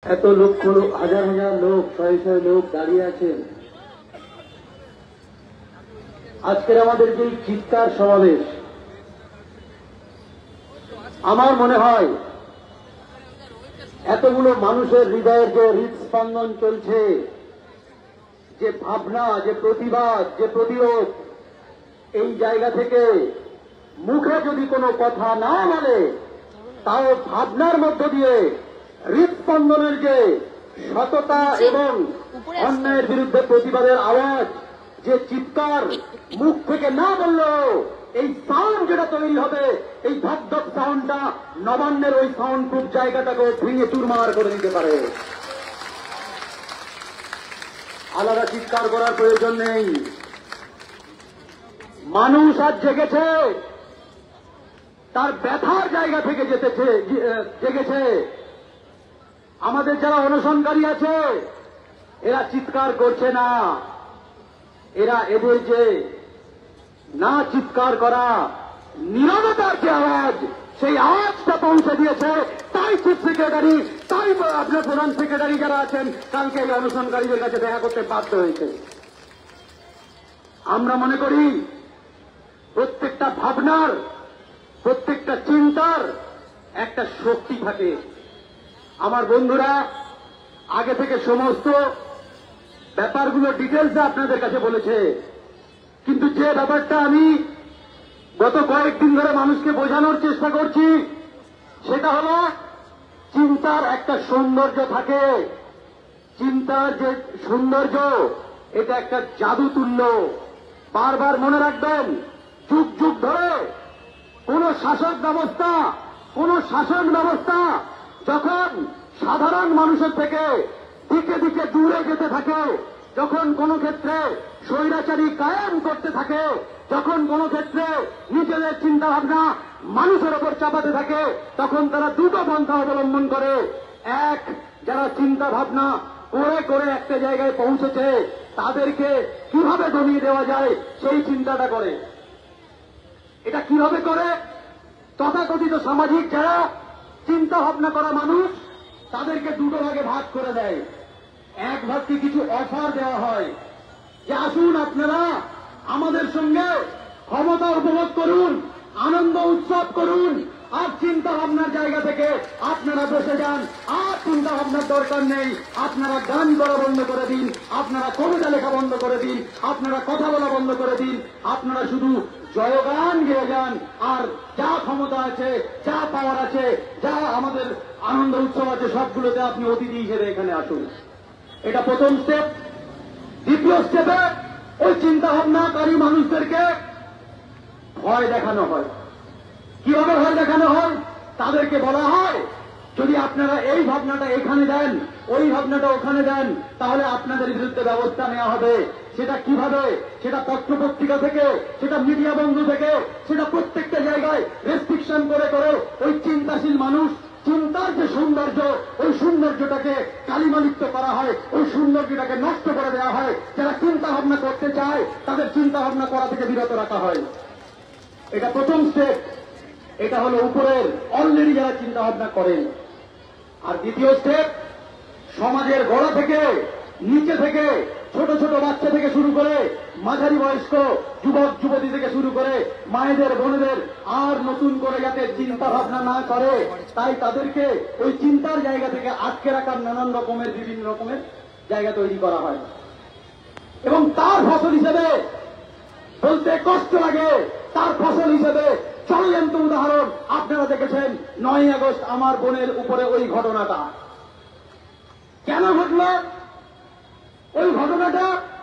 এত লক্ষ হাজার হাজার লোক শয়ে শয়ে লোক দাঁড়িয়ে আছেন। আজকের আমাদের যে চিৎকার সমাবেশ, আমার মনে হয় এতগুলো মানুষের হৃদয়ের যে হৃদস্পন্দন চলছে, যে ভাবনা, যে প্রতিবাদ, যে প্রতিরোধ, এই জায়গা থেকে মুখে যদি কোনো কথা না বলে, তাও ভাবনার মধ্য দিয়ে হৃদস্পন্দনের যে সততা এবং অন্যায়ের বিরুদ্ধে প্রতিবাদের আওয়াজ, যে চিৎকার মুখ থেকে না বললেও এই সাউন্ড যেটা তৈরি হবে, এই ধকধক সাউন্ডটা নবান্নের ওই সাউন্ড প্রুফ জায়গাটাকে ভেঙে চুরমার করে দিতে পারে। আলাদা চিৎকার করার প্রয়োজন নেই। মানুষ আজ জেগেছে, তার ব্যথার জায়গা থেকে জেগেছে। আমাদের যারা অনশনকারী আছে, এরা চিৎকার করছে না, এরা এদের যে না চিৎকার করা নীরবতার যে আওয়াজ, সেই আওয়াজটা পৌঁছে দিয়েছে। তাই চিফ সেক্রেটারি, তাই আপনার প্রধান সেক্রেটারি যারা আছেন, কালকে এই অনশনকারীদের কাছে দেখা করতে বাধ্য হয়েছে। আমরা মনে করি প্রত্যেকটা ভাবনার, প্রত্যেকটা চিন্তার একটা শক্তি থাকে। আমার বন্ধুরা আগে থেকে সমস্ত ব্যাপারগুলো ডিটেলসে আপনাদের কাছে বলেছে, কিন্তু যে ব্যাপারটা আমি গত কয়েকদিন ধরে মানুষকে বোঝানোর চেষ্টা করছি, সেটা হল চিন্তার একটা সৌন্দর্য থাকে। চিন্তার যে সৌন্দর্য, এটা একটা জাদু তুল্য। বারবার মনে রাখবেন, যুগ যুগ ধরে কোন শাসক ব্যবস্থা, কোন শাসন ব্যবস্থা যখন সাধারণ মানুষের থেকে দিকে দিকে দূরে যেতে থাকে, যখন কোন ক্ষেত্রে স্বৈরাচারী কায়েম করতে থাকে, যখন কোন ক্ষেত্রে নিজেদের চিন্তা ভাবনা মানুষের ওপর চাপাতে থাকে, তখন তারা দুটো পন্থা অবলম্বন করে। এক, যারা চিন্তা ভাবনা করে করে একটা জায়গায় পৌঁছেছে, তাদেরকে কিভাবে দমিয়ে দেওয়া যায় সেই চিন্তাটা করে। এটা কিভাবে করে? তথাকথিত সামাজিক যারা চিন্তা ভাবনা করা মানুষ, তাদেরকে দুটো ভাগে ভাগ করে দেয়। এক ভাগকে কিছু অফার দেওয়া হয় যে আসুন আপনারা আমাদের সঙ্গে ক্ষমতা উপভোগ করুন, আনন্দ উৎসব করুন, আর চিন্তা ভাবনার জায়গা থেকে আপনারা বসে যান, আর চিন্তা ভাবনার দরকার নেই। আপনারা গান করা বন্ধ করে দিন, আপনারা কবিতা লেখা বন্ধ করে দিন, আপনারা কথা বলা বন্ধ করে দিন, আপনারা শুধু জয়গান গেয়ে যান, আর যা ক্ষমতা আছে, যা পাওয়ার আছে, যা আমাদের আনন্দ উৎসব আছে, সবগুলোতে আপনি অতিথি হিসেবে এখানে আসুন। এটা প্রথম স্টেপ। দ্বিতীয় স্টেপে ওই চিন্তা ভাবনাকারী মানুষদেরকে ভয় দেখানো হয়। কিভাবে ভয় দেখানো হয়? তাদেরকে বলা হয়, যদি আপনারা এই ভাবনাটা এখানে দেন, ওই ভাবনাটা ওখানে দেন, তাহলে আপনাদের বিরুদ্ধে ব্যবস্থা নেওয়া হবে। সেটা কিভাবে? সেটা পত্রপত্রিকা থেকে, সেটা মিডিয়া বন্ধু থেকে, সেটা প্রত্যেকটা জায়গায় রেস্ট্রিকশন করে করে ওই চিন্তাশীল মানুষ, চিন্তার যে সৌন্দর্য, ওই সৌন্দর্যটাকে কালিমালিপ্ত করা হয়, ওই সৌন্দর্যটাকে নষ্ট করে দেওয়া হয়। যারা চিন্তা ভাবনা করতে চায়, তাদের চিন্তা ভাবনা করা থেকে বিরত রাখা হয়। এটা প্রথম স্টেপ। এটা হলো উপরের অলরেডি যারা চিন্তা ভাবনা করেন। আর দ্বিতীয় স্টেপ, সমাজের গোড়া থেকে, নিচে থেকে, ছোট ছোট বাচ্চা থেকে শুরু করে মাঝারি বয়স্ক যুবক যুবতী থেকে শুরু করে মায়েদের, বোনেদের আর নতুন করে যাতে চিন্তা ভাবনা না করে, তাই তাদেরকে ওই চিন্তার জায়গা থেকে আটকে রাখার নানান রকমের বিভিন্ন রকমের জায়গা তৈরি করা হয়। এবং তার ফসল হিসেবে, বলতে কষ্ট লাগে, তার ফসল হিসেবে চলন্ত উদাহরণ আপনারা দেখেছেন 9ই আগস্ট আমার বোনের উপরে ওই ঘটনাটা। কেন ঘটল ওই ঘটনাটা?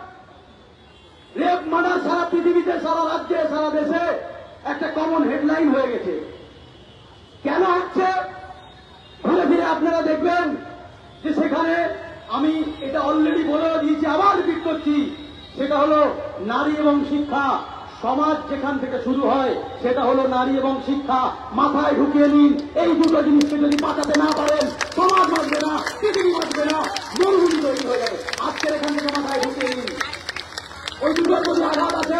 রেপ মার্ডার সারা পৃথিবীতে, সারা রাজ্যে, সারা দেশে একটা কমন হেডলাইন হয়ে গেছে। কেন হচ্ছে? ঘুরে ফিরে আপনারা দেখবেন যে সেখানে, আমি এটা অলরেডি বলেও দিয়েছি, আবার রিপিট করছি, সেটা হলো নারী এবং শিক্ষা। সমাজ যেখান থেকে শুরু হয় সেটা হলো নারী এবং শিক্ষা। মাথায় ঢুকিয়ে নিন, এই দুটো জিনিসকে যদি বাঁচাতে না পারেন, সমাজ বাঁচবে না, পৃথিবী বাঁচবে না, মরুভূমি তৈরি হয়ে যাবে। আজকের এখান থেকে মাথায় ঢুকিয়ে নিন, ওই দুটোর প্রতি আঘাত আছে।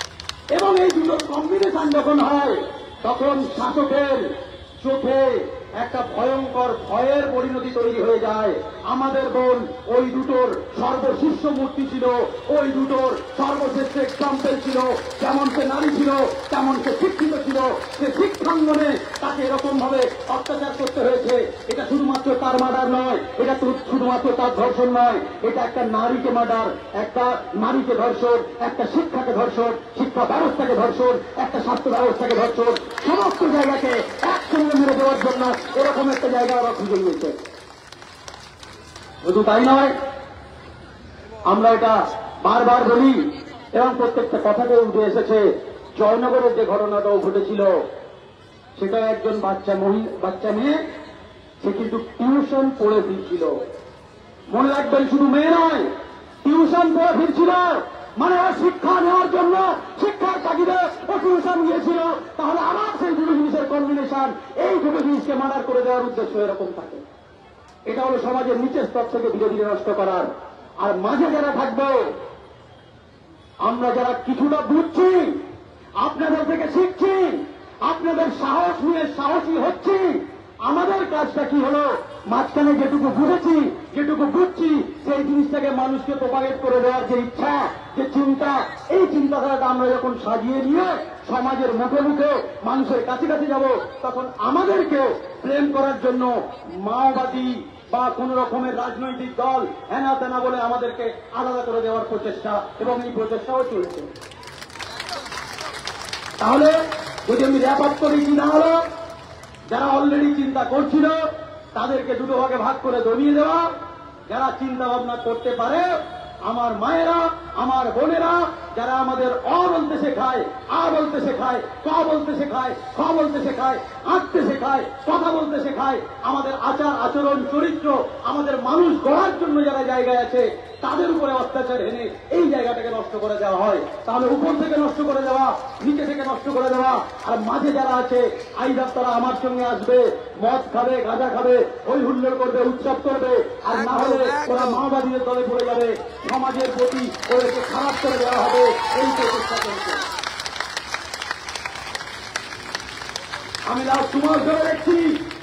এবং এই দুটোর কম্বিনেশন যখন হয়, তখন শাসকের চোখে একটা ভয়ঙ্কর ভয়ের পরিণতি তৈরি হয়ে যায়। আমাদের বোন ওই দুটোর সর্বশীর্ষ মূর্তি ছিল, ওই দুটোর সর্বশ্রেষ্ঠ এক্সাম্পল ছিল। যেমন সে নারী ছিল, তেমন সে শিক্ষিত ছিল। সে শিক্ষাঙ্গনে তাকে এরকম ভাবে অত্যাচার করতে হয়েছে। এটা শুধুমাত্র তার মার্ডার নয়, এটা শুধুমাত্র তার ধর্ষণ নয়, এটা একটা নারীকে মার্ডার, একটা নারীকে ধর্ষণ, একটা শিক্ষাকে ধর্ষণ, শিক্ষা ব্যবস্থাকে ধর্ষণ, একটা স্বাস্থ্য ব্যবস্থাকে ধর্ষণ, সমস্ত জায়গাকে একসঙ্গে মেরে দেওয়ার জন্য এরকম একটা জায়গা ওরা খুঁজে নিয়েছে। শুধু তাই নয়, আমরা এটা বারবার বলি এবং প্রত্যেকটা কথাতে উঠে এসেছে। জয়নগরের যে ঘটনাটাও ঘটেছিল, সেটা একজন বাচ্চা মেয়ে, সে কিন্তু টিউশন পড়ে ফিরছিল। মনে রাখবেন, শুধু মেয়ে নয়, টিউশন পড়ে ফিরছিল। মানে ও শিক্ষা নেওয়ার জন্য শিক্ষার তাগিদে ও টিউশন গিয়েছিল। তাহলে আবার সেই দুটো জিনিসের কম্বিনেশন, এই দুটো জিনিসকে মার্ডার করে দেওয়ার উদ্দেশ্য এরকম থাকে। এটা হলো সমাজের নিচের স্তর থেকে ধীরে ধীরে নষ্ট করার। আর মাঝে যারা থাকবে, আমরা যারা কিছুটা বুঝছি, আপনাদের থেকে শিখছি, আপনাদের সাহস নিয়ে সাহসী হচ্ছি, আমাদের কাজটা কি হলো, মাঝখানে যেটুকু বুঝেছি, যেটুকু বুঝছি, সেই জিনিসটাকে মানুষকে প্রোপাগেট করে দেওয়ার যে ইচ্ছা, যে চিন্তা, এই চিন্তাধারাটা আমরা যখন সাজিয়ে নিয়ে সমাজের মুখে মুখে মানুষের কাছে কাছে যাব, তখন আমাদেরকে প্রেম করার জন্য মাওবাদী বা কোন রকমের রাজনৈতিক দল হেনা তেনা বলে আমাদেরকে আলাদা করে দেওয়ার প্রচেষ্টা, এবং এই প্রচেষ্টাও চলছে। তাহলে যদি আমি র্যাপ আপ করি, কি না হলো, যারা অলরেডি চিন্তা করছিল তাদেরকে দুটো ভাগে ভাগ করে দমিয়ে দেওয়া। যারা চিন্তা ভাবনা করতে পারে, আমার মায়েরা, আমার বোনেরা, যারা আমাদের অ বলতে শেখায়, আ বলতে শেখায়, ক বলতে শেখায়, খ বলতে শেখায়, আঁকতে শেখায়, কথা বলতে শেখায়, আমাদের আচার আচরণ চরিত্র, আমাদের মানুষ গড়ার জন্য যারা জায়গায় আছে, তাদের উপরে অত্যাচার এনে এই জায়গাটাকে নষ্ট করে দেওয়া হয়। তাহলে উপর থেকে নষ্ট করে দেওয়া, নিচে থেকে নষ্ট করে দেওয়া, আর মাঝে যারা আছে, আইদার তারা আমার সঙ্গে আসবে, মদ খাবে, গাঁজা খাবে, হই হুল্লোড় করবে, উৎসব করবে, আর না হলে ওরা মাওবাদীদের দলে পড়ে যাবে, সমাজের প্রতি ওদেরকে খারাপ করে দেওয়া হবে। এই প্রচেষ্টা চলছে। আমি লাস্ট 2 মাস ধরে দেখছি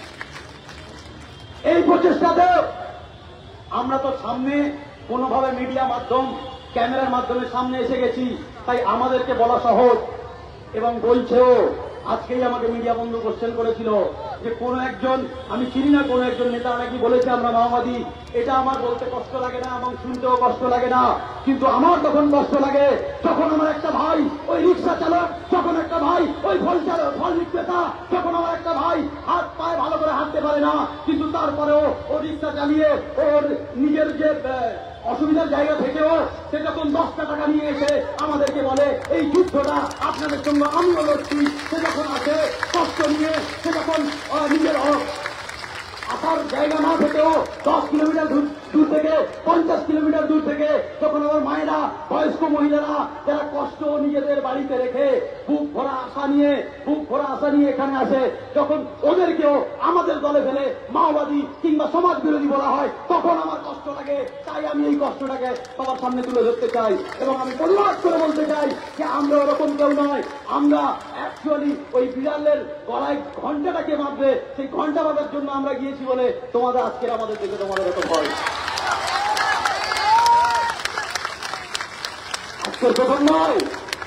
এই প্রচেষ্টাতে। আমরা তো সামনে কোনোভাবে মিডিয়া মাধ্যম, ক্যামেরার মাধ্যমে সামনে এসে গেছি, তাই আমাদেরকে বলা সহজ, এবং বলছেও। আজকেই আমাকে মিডিয়া বন্ধু কোশ্চেন করেছিল যে কোন একজন, আমি চিনি না, কোন একজন নেতা নাকি বলেছে আমরা মাওবাদী। এটা আমার বলতে কষ্ট লাগে না এবং শুনতেও কষ্ট লাগে না, কিন্তু আমার তখন কষ্ট লাগে যখন আমার একটা ভাই ওই রিক্সা চালক, যখন একটা ভাই ওই ফল বিক্রেতা, যখন আমার একটা ভাই হাত পায়ে ভালো করে হাঁটতে পারে না, কিন্তু তারপরেও ও রিক্সা চালিয়ে ওর নিজের যে অসুবিধার জায়গা থেকেও সে যখন 10 টাকা নিয়ে এসে আমাদেরকে বলে এই যুদ্ধটা আপনাদের সঙ্গে আমিও লড়ছি, সে যখন আসে কষ্ট নিয়ে, সে যখন নিজের আসার জায়গা না থেকেও 10 কিলোমিটার দূর থেকে, 50 কিলোমিটার দূর থেকে যখন আমার মায়েরা, বয়স্ক মহিলারা, যারা কষ্ট নিজেদের বাড়িতে রেখে বুক ভরা আশা নিয়ে এখানে আসে, যখন ওদেরকেও আমাদের দলে ফেলে মাওবাদী কিংবা সমাজ বিরোধী বলা হয়, তখন আমার কষ্ট লাগে। তাই আমি এই কষ্টটাকে সবার সামনে তুলে ধরতে চাই, এবং আমি পরিবার করে বলতে চাই যে আমরা ওরকম কেউ নয়। আমরা অ্যাকচুয়ালি ওই বিড়ালের গলায় ঘন্টাটাকে বাঁধবে, সেই ঘন্টা বাঁধার জন্য আমরা গিয়েছি বলে তোমাদের আজকের আমাদের দেখে তোমাদের এত ভয়। আজকের প্রথম নয়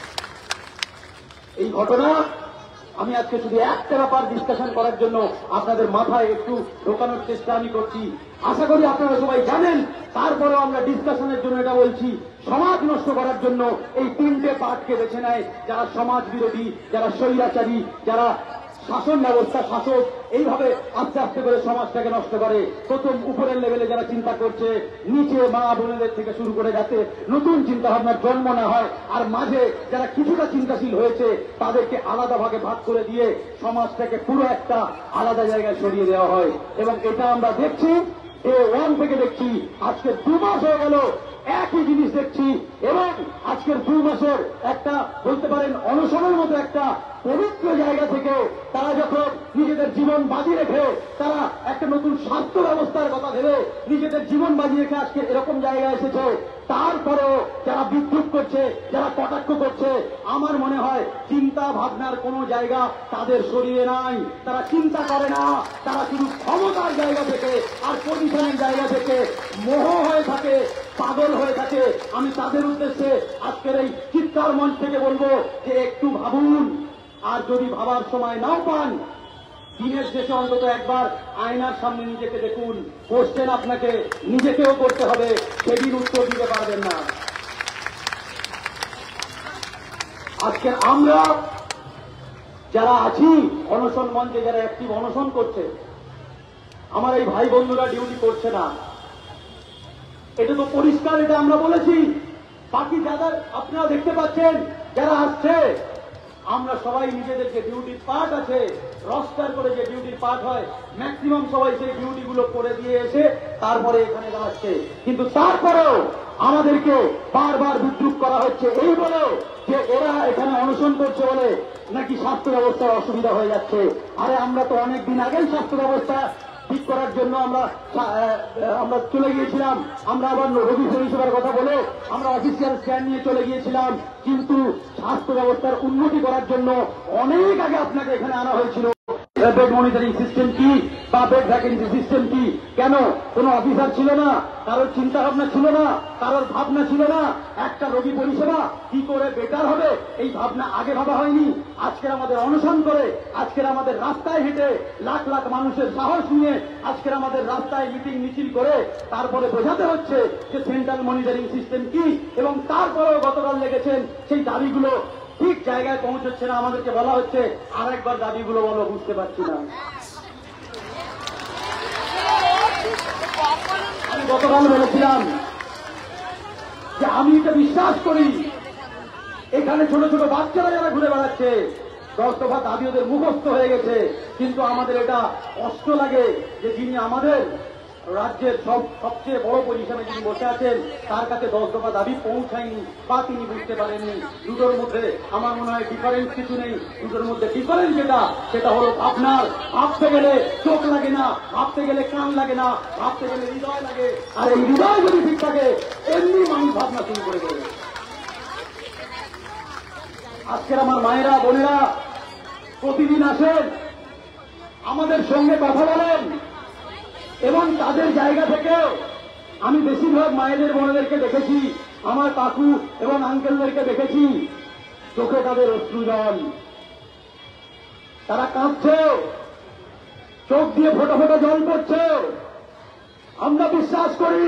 এই ঘটনা। আমি আজকে শুধু একটা ব্যাপার ডিসকাশন করার জন্য আপনাদের মাথায় একটু ঢোকানোর চেষ্টা আমি করছি। আশা করি আপনারা সবাই জানেন, তারপরেও আমরা ডিসকাশনের জন্য এটা বলছি। সমাজ নষ্ট করার জন্য এই 3টে পার্টকে বেছে নেয় যারা সমাজ বিরোধী, যারা স্বৈরাচারী, যারা শাসন ব্যবস্থা, শাসক, এইভাবে আস্তে আস্তে করে সমাজটাকে নষ্ট করে। প্রথম উপরের লেভেলে যারা চিন্তা করছে, নিচে মা বোনেদের থেকে শুরু করে, যাতে নতুন চিন্তা ভাবনার জন্ম না হয়, আর মাঝে যারা কিছুটা চিন্তাশীল হয়েছে তাদেরকে আলাদা ভাগে ভাগ করে দিয়ে সমাজটাকে পুরো একটা আলাদা জায়গায় সরিয়ে দেওয়া হয়। এবং এটা আমরা দেখছি, ডে 1 থেকে দেখছি, আজকে 2 মাস হয়ে গেল একই জিনিস দেখছি। এবং আজকের 2 মাসের একটা বলতে পারেন অনশনের মতো একটা পবিত্র জায়গা থেকে তারা যখন নিজেদের জীবন জীবন বাজি রেখে তারা একটা নতুন স্বাস্থ্য ব্যবস্থার কথা ভেবে নিজেদের জীবন বাজি রেখে আজকে এরকম জায়গায় এসেছে। তারপরেও যারা বিদ্রুপ করছে, যারা কটাক্ষ করছে, আমার মনে হয় চিন্তা ভাবনার কোনো জায়গা তাদের শরীরে নাই। তারা চিন্তা করে না, তারা শুধু ক্ষমতার জায়গা থেকে আর পজিশনের জায়গা থেকে মোহ হয়ে থাকে, পাগল হয়ে থাকে। আমি তাদের উদ্দেশ্যে আজকের এই চিৎকার মঞ্চ থেকে বলবো যে একটু ভাবুন, আর যদি ভাবার সময় নাও পান, দিনের শেষে অন্তত একবার আয়নার সামনে নিজেকে দেখুন। কোশ্চেন আপনাকে নিজেকেও করতে হবে, সেদিন উত্তর দিতে পারবেন না। আজকে আমরা যারা আছি অনশন মঞ্চে, যারা অ্যাক্টিভ অনশন করছে, আমার এই ভাই বন্ধুরা ডিউটি করছে না, এটা তো পরিষ্কার, এটা আমরা বলেছি। বাকি যারা আপনারা দেখতে পাচ্ছেন যারা আসছে, আমরা সবাই নিজেদেরকে ডিউটির পার্ট আছে, রস্টার করে যে ডিউটির পার্ট হয়, ম্যাক্সিমাম সবাই সেই ডিউটিগুলো করে দিয়ে এসে তারপরে এখানে দাঁড়াচ্ছে। কিন্তু তারপরেও আমাদেরকে বারবার বিদ্রুপ করা হচ্ছে এই বলে যে এরা এখানে অনশন করছে বলে নাকি স্বাস্থ্য ব্যবস্থার অসুবিধা হয়ে যাচ্ছে। আরে আমরা তো অনেকদিন আগেই স্বাস্থ্য ব্যবস্থা ঠিক করার জন্য আমরা চলে গিয়েছিলাম। আমরা আবার রোগী পরিষেবার কথা বলে আমরা অফিসিয়াল স্ট্যান্ড নিয়ে চলে গিয়েছিলাম, কিন্তু স্বাস্থ্য ব্যবস্থার উন্নতি করার জন্য অনেক আগে আপনাকে এখানে আনা হয়েছিল। বেড মনিটরিং সিস্টেম কি বা বেড ভ্যাকেন্সি সিস্টেম কি? কেন কোন অফিসার ছিল না? কারোর চিন্তা ভাবনা ছিল না? কারোর ভাবনা ছিল না একটা রোগী পরিষেবা কি করে বেটার হবে? এই ভাবনা আগে ভাবা হয়নি। আজকের আমাদের অনশন করে, আজকের আমাদের রাস্তায় হেঁটে, লাখ লাখ মানুষের সাহস নিয়ে আজকের আমাদের রাস্তায় মিটিং মিছিল করে তারপরে বোঝাতে হচ্ছে যে সেন্ট্রাল মনিটরিং সিস্টেম কি, এবং তারপরেও গতকাল লেগেছেন সেই দাবিগুলো ঠিক জায়গায় পৌঁছচ্ছে না। আমাদেরকে বলা হচ্ছে আরেকবার দাবিগুলো বলো, বুঝতে পারছি না। আমি গতকাল বলেছিলাম যে আমি এটা বিশ্বাস করি, এখানে ছোট ছোট বাচ্চারা যারা ঘুরে বেড়াচ্ছে 10 দফা দাবি ওদের মুখস্থ হয়ে গেছে, কিন্তু আমাদের এটা কষ্ট লাগে যে যিনি আমাদের রাজ্যের সবচেয়ে বড় পজিশনে যিনি বসে আছেন তার কাছে 10 দফা দাবি পৌঁছায়নি বা তিনি বুঝতে পারেননি। দুটোর মধ্যে আমার মনে হয় ডিফারেন্স কিছু নেই। দুটোর মধ্যে ডিফারেন্স সেটা হলো আপনার ভাবতে গেলে চোখ লাগে না, ভাবতে গেলে কান লাগে না, ভাবতে গেলে হৃদয় লাগে। আর এই হৃদয় যদি ঠিক থাকে এমনি মানুষ ভাবনা শুরু করে দেবে। আজকের আমার মায়েরা বোনেরা প্রতিদিন আসেন, আমাদের সঙ্গে কথা বলেন, এবং তাদের জায়গা থেকে আমি বেশিরভাগ মায়েদের বোনেদেরকে দেখেছি, আমার কাকু এবং আঙ্কেলদেরকে দেখেছি, চোখে তাদের অশ্রু জল, তারা কাঁদছে, চোখ দিয়ে ফোটা ফোটা জল পড়ছে। আমরা বিশ্বাস করি,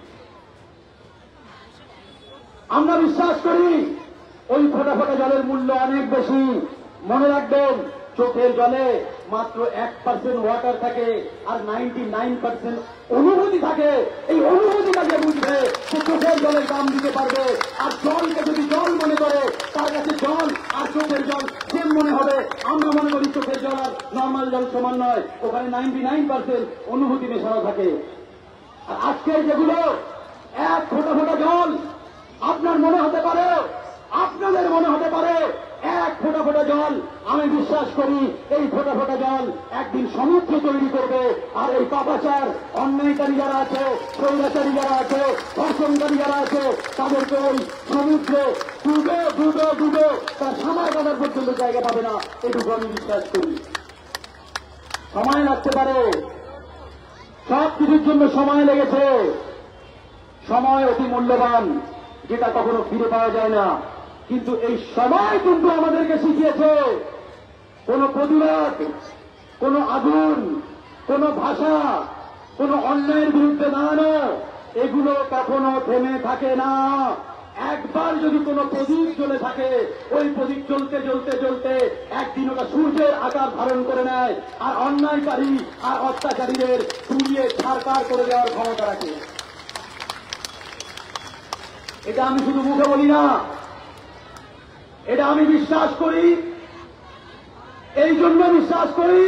আমরা বিশ্বাস করি ওই ফোটা ফোটা জলের মূল্য অনেক বেশি। মনে রাখবেন, চোখের জলে মাত্র 1% ওয়াটার থাকে আর 99% অনুভূতি থাকে। এই অনুভূতিটাকে বুঝবে সে চোখের জলের দাম দিতে পারবে। আর জলকে যদি জল মনে করে, তার কাছে জল আর চোখের জল সেম মনে হবে। আমরা মনে করি চোখের জল আর নর্মাল জল সমান নয়, ওখানে 99% অনুভূতি মেশানো থাকে। আর আজকের যেগুলো এক ফোঁটা ফোঁটা জল আপনার মনে হতে পারে, আপনাদের মনে হতে পারে এক ফোঁটা ফোঁটা জল, আমি বিশ্বাস করি এই ফোঁটা ফোঁটা জল একদিন সমুদ্র তৈরি করবে। আর এই পাপাচার অন্যায়কারী যারা আছে, স্বৈরাচারী যারা আছে, ধর্ষণকারী যারা আছে, তাদেরকে ওই সমুদ্রে ডুবে ডুবে ডুবে তার সময় কাটার পর্যন্ত জায়গা পাবে না, এটুকু আমি বিশ্বাস করি। সময় লাগতে পারে, সব কিছুর জন্য সময় লেগেছে। সময় অতি মূল্যবান, যেটা কখনো ফিরে পাওয়া যায় না। কিন্তু এই সময় কিন্তু আমাদেরকে শিখিয়েছে কোন প্রতিবাদ, কোন আগুন, কোন ভাষা, কোন অন্যায়ের বিরুদ্ধে দাঁড়ানো, এগুলো কখনো থেমে থাকে না। একবার যদি কোন প্রদীপ জ্বলে থাকে, ওই প্রদীপ জ্বলতে জ্বলতে জ্বলতে একদিন ওটা সূর্যের আকার ধারণ করে নেয়, আর অন্যায়কারী আর অত্যাচারীদের পুড়িয়ে ছারকার করে দেওয়ার ক্ষমতা রাখে। এটা আমি শুধু মুখে বলি না, এটা আমি বিশ্বাস করি। এই জন্য বিশ্বাস করি,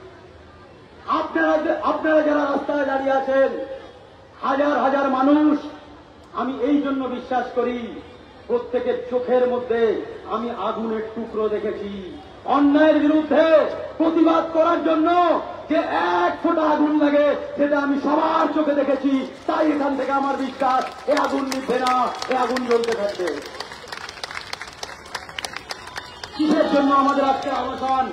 আপনারা যারা রাস্তায় দাঁড়িয়ে আছেন, হাজার হাজার মানুষ, আমি এই জন্য বিশ্বাস করি প্রত্যেকের চোখের মধ্যে আমি আগুনের টুকরো দেখেছি। অন্যায়ের বিরুদ্ধে প্রতিবাদ করার জন্য যে 1 ফোঁটা আগুন লাগে, সেটা আমি সবার চোখে দেখেছি। তাই এখান থেকে আমার বিশ্বাস, এ আগুন নিভবে না, এ আগুন জ্বলতে থাকবে। কিসের জন্য আমাদের আজকে অবসান?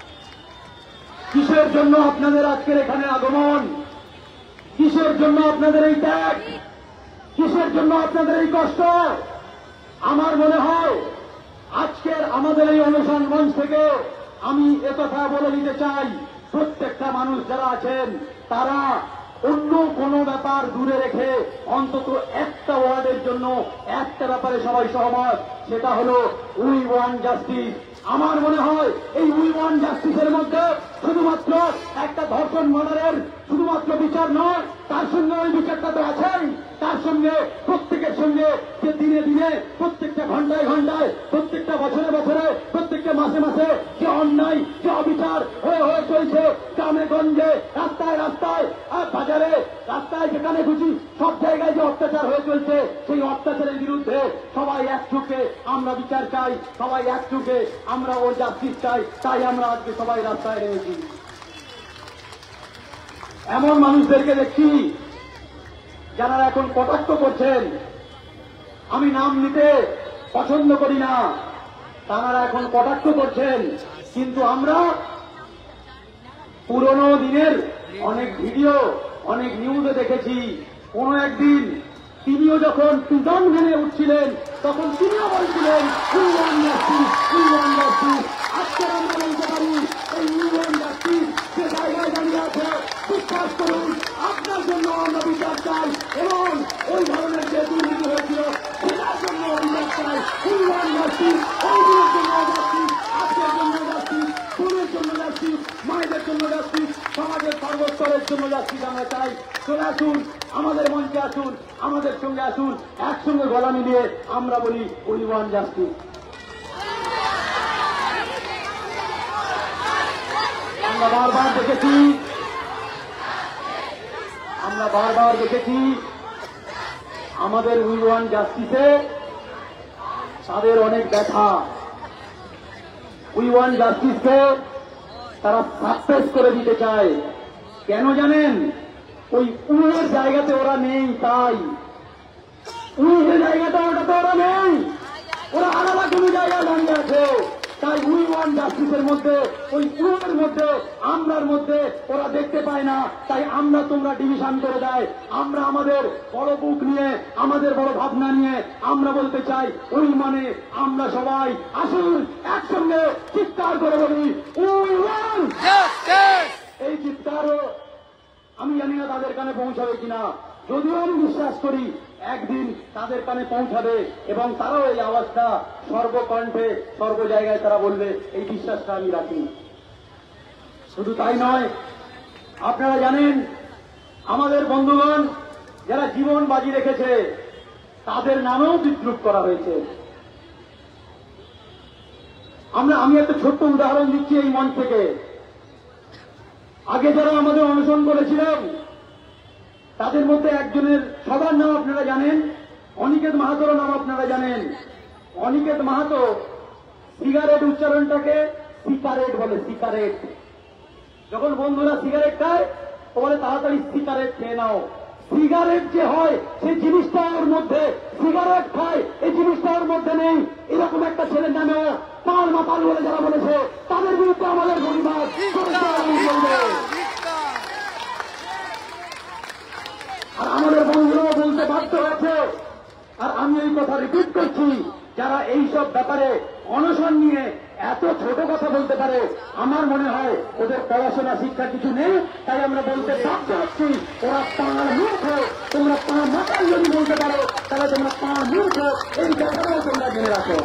কিসের জন্য আপনাদের আজকের এখানে আগমন? কিসের জন্য আপনাদের এই ত্যাগ? কিসের জন্য আপনাদের এই কষ্ট? আমার মনে হয় আজকের আমাদের এই অনুষ্ঠান মঞ্চ থেকে আমি একথা বলে দিতে চাই, প্রত্যেকটা মানুষ যারা আছেন তারা অন্য কোনো ব্যাপার দূরে রেখে অন্তত একটা ওয়ার্ডের জন্য একটা ব্যাপারে সবাই সহমত, সেটা হলো উই ওয়ান্ট জাস্টিস। আমার মনে হয় এই উই ওয়ান্ট জাস্টিসের মধ্যে শুধুমাত্র একটা ধর্ষণ মার্ডারের শুধুমাত্র বিচার নয়, তার সঙ্গে ওই বিচারটা তো আছেই, তার সঙ্গে প্রত্যেকের সঙ্গে যে দিনে দিনে, প্রত্যেকটা ঘন্টায় ঘন্টায়, প্রত্যেকটা বছরে বছরে, প্রত্যেকটা মাসে মাসে যে অন্যায়, যে অবিচার হয়ে হয়ে চলছে গ্রামে গঞ্জে, রাস্তায় রাস্তায়, আর বাজারে, রাস্তায় যেখানে খুশি সব জায়গায় যে অত্যাচার হয়ে চলছে, সেই অত্যাচারের বিরুদ্ধে সবাই একচোখে আমরা বিচার চাই, সবাই একচোখে আমরা ওর জাস্টিস চাই। তাই আমরা আজকে সবাই রাস্তায় নেমেছি। এমন মানুষদেরকে দেখছি যারা এখন কটাক্ষ করছেন, আমি নাম নিতে পছন্দ করি না, তারা এখন কটাক্ষ করছেন, কিন্তু আমরা পুরনো দিনের অনেক ভিডিও, অনেক নিউজে দেখেছি, কোন একদিন তিনিও যখন টুটন ভেঙে উঠছিলেন তখন তিনিও বলছিলেন ইউনিয়ন জাস্টিস, ইউনিয়ন জাস্টিস। আজকে আমরা বলতে পারি এই ইউনিয়ন জাস্টিস যে জায়গায় দাঁড়িয়ে আছে, বিশ্বাস করুন আপনার জন্য আমরা বিচার চাই, এবং ওই ধরনের যে দুর্নীতি হয়েছিল সেটার জন্য বিচার চাই। ইউনিয়ন জাস্টিস, ওই দিনের জন্য জাস্টিস, আজকের জন্য জাস্টিস, খুনের জন্য জাস্টিস, মায়েদের জন্য জাস্টিস, সমাজের সর্বস্তরের জন্য জাস্টিস আমরা চাই। চলে আসুন, আমাদের মঞ্চে আসুন, আমাদের সঙ্গে আসুন, একসঙ্গে গলা মিলিয়ে আমরা বলি উই ওয়ান্ট জাস্টিস। আমরা বারবার দেখেছি, আমাদের উই ওয়ান্ট জাস্টিসে তাদের অনেক ব্যথা। উই ওয়ান্ট জাস্টিসকে তারা সাকসেস করে দিতে চায়। কেন জানেন? ওই উইয়ের জায়গাতে ওরা নেই, তাই উইয়ের জায়গাটা ওটাতে ওরা নেই, ওরা আলাদা কোনো জায়গায় দাঁড়িয়ে আছে। তাই উই ওয়ান্ট জাস্টিসের মধ্যে, ওই উইয়ের মধ্যে, আমরার মধ্যে ওরা দেখতে পায় না। তাই আমরা তোমরা ডিভিশন করে দেয়। আমরা আমাদের বড় বুক নিয়ে, আমাদের বড় ভাবনা নিয়ে আমরা বলতে চাই উই মানে আমরা সবাই। আসুন একসঙ্গে চিৎকার করে বলি উই ওয়ান্ট জাস্টিস। এই চিৎকারও আমি জানি না তাদের কানে পৌঁছাবে কিনা, যদিও আমি বিশ্বাস করি একদিন তাদের কানে পৌঁছাবে এবং তারাও এই আওয়াজটা সর্বকণ্ঠে সর্ব জায়গায় তারা বলবে, এই বিশ্বাসটা আমি রাখি। শুধু তাই নয়, আপনারা জানেন আমাদের বন্ধুগণ যারা জীবন বাজি রেখেছে তাদের নামেও বিদ্রুপ করা হয়েছে। আমি একটা ছোট্ট উদাহরণ দিচ্ছি এই মঞ্চ থেকে। আগে যারা আমাদের অনশন করেছিলেন তাদের মধ্যে একজনের সবার নাম আপনারা জানেন, অনিকেত মাহাতোর নাম আপনারা জানেন। অনিকেত মাহাতো সিগারেট উচ্চারণটাকে সিকারেট বলে, সিকারেট। যখন বন্ধুরা সিগারেট খায় তো বলে তাড়াতাড়ি সিগারেট খেয়ে নাও। সিগারেট যে হয় সেই জিনিসটা ওর মধ্যে, সিগারেট খায় এই জিনিসটা ওর মধ্যে নেই। এরকম একটা ছেলের নামেও পাল মাতাল বলে যারা বলেছে তাদের বিরুদ্ধে আমাদের পরিবার আর আমাদের বন্ধুরাও বলতে বাধ্য হয়েছে। আর আমি এই কথা রিপিট করছি, যারা এই সব ব্যাপারে অনশন নিয়ে এত ছোট কথা বলতে পারে, আমার মনে হয় ওদের পড়াশোনা শিক্ষা কিছু নেই। তাই আমরা বলতে বাধ্য হচ্ছি ওরা পাঁড় মূর্খ। তোমরা পাঁড় মাতাল যদি বলতে পারো তাহলে তোমরা পাঁড় মূর্খ, এই ব্যাপারেও তোমরা জেনে রাখো।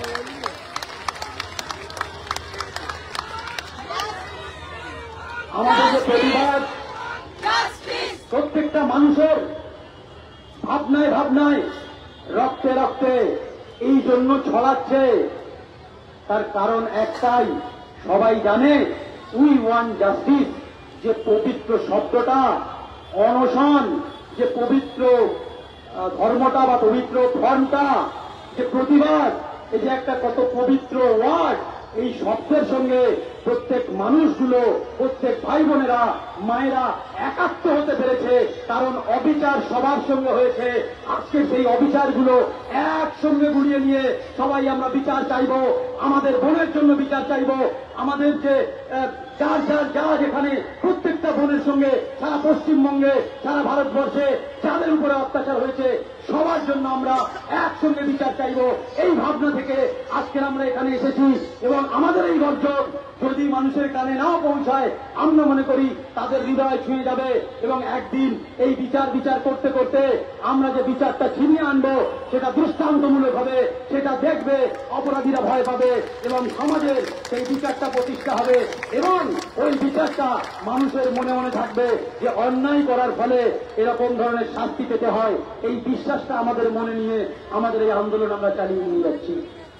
আমাদের যে পরিবার, প্রত্যেকটা মানুষের ভাবনায় ভাবনায়, রক্তে রক্তে এই জন্য ছড়াচ্ছে, তার কারণ একটাই, সবাই জানে উই ওয়ান্ট জাস্টিস যে পবিত্র শব্দটা, অনশন যে পবিত্র ধর্মটা বা পবিত্র ফর্মটা, যে প্রতিবাদ, এই যে একটা কত পবিত্র ওয়ার্ড, এই শব্দের সঙ্গে প্রত্যেক মানুষগুলো, প্রত্যেক ভাই বোনেরা, মায়েরা একাত্ম হতে পেরেছে, কারণ অবিচার সবার সঙ্গে হয়েছে। আজকে সেই অবিচারগুলো একসঙ্গে গুলিয়ে নিয়ে সবাই আমরা বিচার চাইব, আমাদের বোনের জন্য বিচার চাইব, আমাদের যে যারা যেখানে প্রত্যেকটা বোনের সঙ্গে সারা পশ্চিমবঙ্গে, সারা ভারতবর্ষে যাদের উপরে অত্যাচার হয়েছে সবার জন্য আমরা একসঙ্গে বিচার চাইব। এই ভাবনা থেকে আজকে আমরা এখানে এসেছি এবং আমাদের এই গর্জন যদি মানুষের কানে নাও পৌঁছায়, আমরা মনে করি তাদের হৃদয় ছুঁয়ে যাবে এবং একদিন এই বিচার করতে করতে আমরা যে বিচারটা ছিনিয়ে আনবো সেটা দৃষ্টান্তমূলক হবে, সেটা দেখবে, অপরাধীরা ভয় পাবে এবং সমাজের সেই বিচারটা প্রতিষ্ঠা হবে এবং ওই বিচারটা মানুষের মনে মনে থাকবে যে অন্যায় করার ফলে এরকম ধরনের শাস্তি পেতে হয়। এই বিশ্বাসটা আমাদের মনে নিয়ে আমাদের এই আন্দোলন আমরা চালিয়ে নিয়ে যাচ্ছি।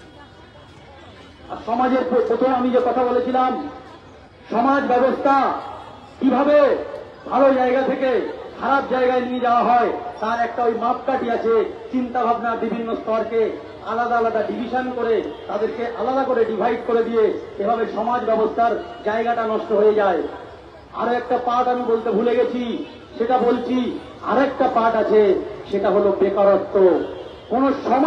আর সমাজের প্রথমে আমি যে কথা বলেছিলাম, সমাজ ব্যবস্থা কিভাবে ভালো জায়গা থেকে খারাপ জায়গায় নিয়ে যাওয়া হয় তার একটা ওই মাপকাঠি আছে। চিন্তা ভাবনার বিভিন্ন স্তরকে আলাদা আলাদা ডিভিশন করে তাদেরকে আলাদা করে ডিভাইড করে দিয়ে এভাবে সমাজ ব্যবস্থার জায়গাটা নষ্ট হয়ে যায়। আরো একটা পার্ট আমি বলতে ভুলে গেছি, সেটা বলছি। আরেকটা পার্ট আছে, সেটা হলো বেকারত্ব। কোন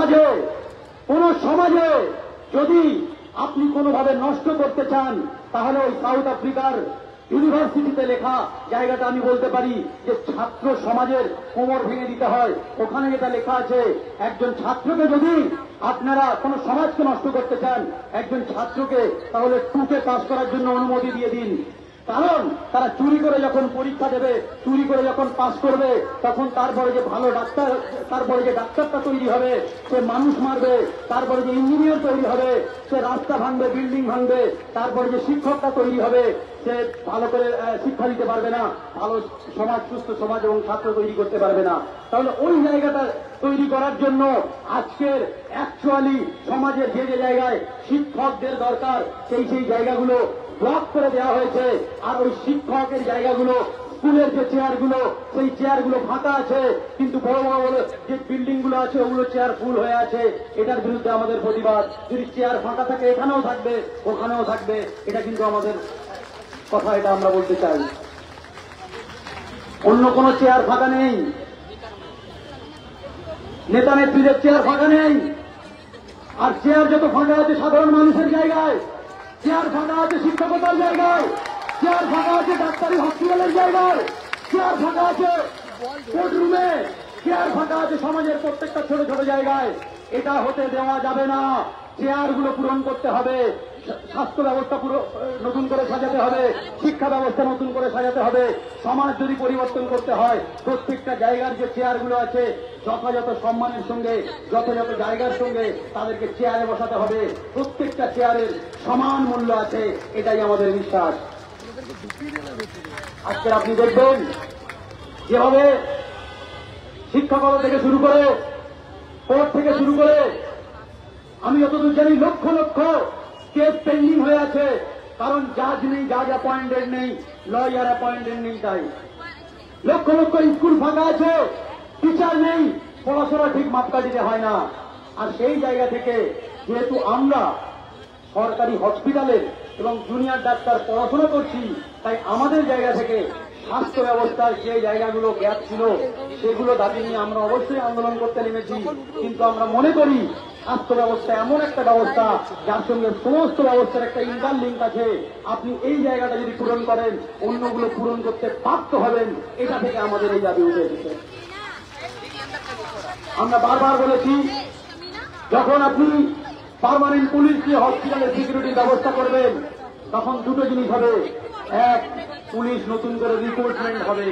সমাজে যদি আপনি কোনোভাবে নষ্ট করতে চান তাহলে ওই সাউথ আফ্রিকার ইউনিভার্সিটিতে লেখা জায়গাটা আমি বলতে পারি যে ছাত্র সমাজের কোমর ভেঙে দিতে হয়। ওখানে যেটা লেখা আছে, একজন ছাত্রকে যদি আপনারা কোন সমাজকে নষ্ট করতে চান, একজন ছাত্রকে তাহলে 2কে পাস করার জন্য অনুমতি দিয়ে দিন। কারণ তারা চুরি করে যখন পরীক্ষা দেবে, চুরি করে যখন পাস করবে, তখন তারপরে যে ভালো ডাক্তার, তারপরে যে ডাক্তারটা তৈরি হবে, সে মানুষ মারবে, তারপরে যে ইঞ্জিনিয়ার তৈরি হবে, সে রাস্তা ভাঙবে, বিল্ডিং ভাঙবে, তারপরে যে শিক্ষকটা তৈরি হবে, সে ভালো করে শিক্ষা দিতে পারবে না, ভালো সমাজ, সুস্থ সমাজ এবং ছাত্র তৈরি করতে পারবে না। তাহলে ওই জায়গাটা তৈরি করার জন্য আজকের অ্যাকচুয়ালি সমাজের যে যে জায়গায় শিক্ষকদের দরকার সেই জায়গাগুলো ব্লক করে দেওয়া হয়েছে। আর ওই শিক্ষকের জায়গাগুলো, স্কুলের যে চেয়ারগুলো, সেই চেয়ারগুলো ফাঁকা আছে, কিন্তু বড় বড় যে বিল্ডিং গুলো আছে ওগুলো চেয়ার ফুল হয়ে আছে। এটার বিরুদ্ধে আমাদের প্রতিবাদ। যদি চেয়ার ফাঁকা থাকে এখানেও থাকবে, ওখানেও থাকবে, এটা কিন্তু আমাদের কথা, এটা আমরা বলতে চাই। অন্য কোন চেয়ার ফাঁকা নেই, নেতা নেত্রীদের চেয়ার ফাঁকা নেই। আর চেয়ার যত ফাঁকা আছে সাধারণ মানুষের জায়গায়, চেয়ার ফাঁকা আছে শিক্ষকতার জায়গায়, চেয়ার ফাঁকা আছে ডাক্তারি হসপিটালের জায়গায়, চেয়ার ফাঁকা আছে কোর্টরুমে, চেয়ার ফাঁকা আছে সমাজের প্রত্যেকটা ছোট ছোট জায়গায়। এটা হতে দেওয়া যাবে না। চেয়ারগুলো পূরণ করতে হবে। স্বাস্থ্য ব্যবস্থা পুরো নতুন করে সাজাতে হবে, শিক্ষা ব্যবস্থা নতুন করে সাজাতে হবে। সমাজ যদি পরিবর্তন করতে হয়, প্রত্যেকটা জায়গার যে চেয়ারগুলো আছে যথাযথ সম্মানের সঙ্গে, যথাযথ জায়গার সঙ্গে তাদেরকে চেয়ারে বসাতে হবে। প্রত্যেকটা চেয়ারের সমান মূল্য আছে, এটাই আমাদের বিশ্বাস। আজকে আপনি দেখবেন যেভাবে শিক্ষাগত থেকে শুরু করে, কোর্ট থেকে শুরু করে, আমি যতদূর জানি লক্ষ লক্ষ কেস পেন্ডিং হয়ে আছে। কারণ জাজ নেই, জাজ অ্যাপয়েন্টেড নেই, লয়ার অ্যাপয়েন্টেড নেই। তাই লক্ষ লক্ষ স্কুল ফাঁকা আছে, টিচার নেই, পড়াশোনা ঠিক মাপকাঠিতে হয় না। আর সেই জায়গা থেকে যেহেতু আমরা সরকারি হসপিটালের এবং জুনিয়র ডাক্তার পড়াশোনা করছি, তাই আমাদের জায়গা থেকে স্বাস্থ্য ব্যবস্থার যে জায়গাগুলো গ্যাপ ছিল সেগুলো দাবি নিয়ে আমরা অবশ্যই আন্দোলন করতে নেমেছি। কিন্তু আমরা মনে করি স্বাস্থ্য ব্যবস্থা এমন একটা ব্যবস্থা যার সঙ্গে সমস্ত ব্যবস্থার একটা ইন্টারলিঙ্ক আছে। আপনি এই জায়গাটা যদি পূরণ করেন, অন্যগুলো পূরণ করতে বাধ্য হবেন। এটা থেকে আমাদের এই দাবি উঠে এসেছে। আমরা বারবার বলেছি, যখন আপনি পার্মানেন্ট পুলিশ দিয়ে হসপিটালের সিকিউরিটির ব্যবস্থা করবেন, তখন দুটো জিনিস হবে। এক, পুলিশ নতুন করে রিক্রুটমেন্ট হবে।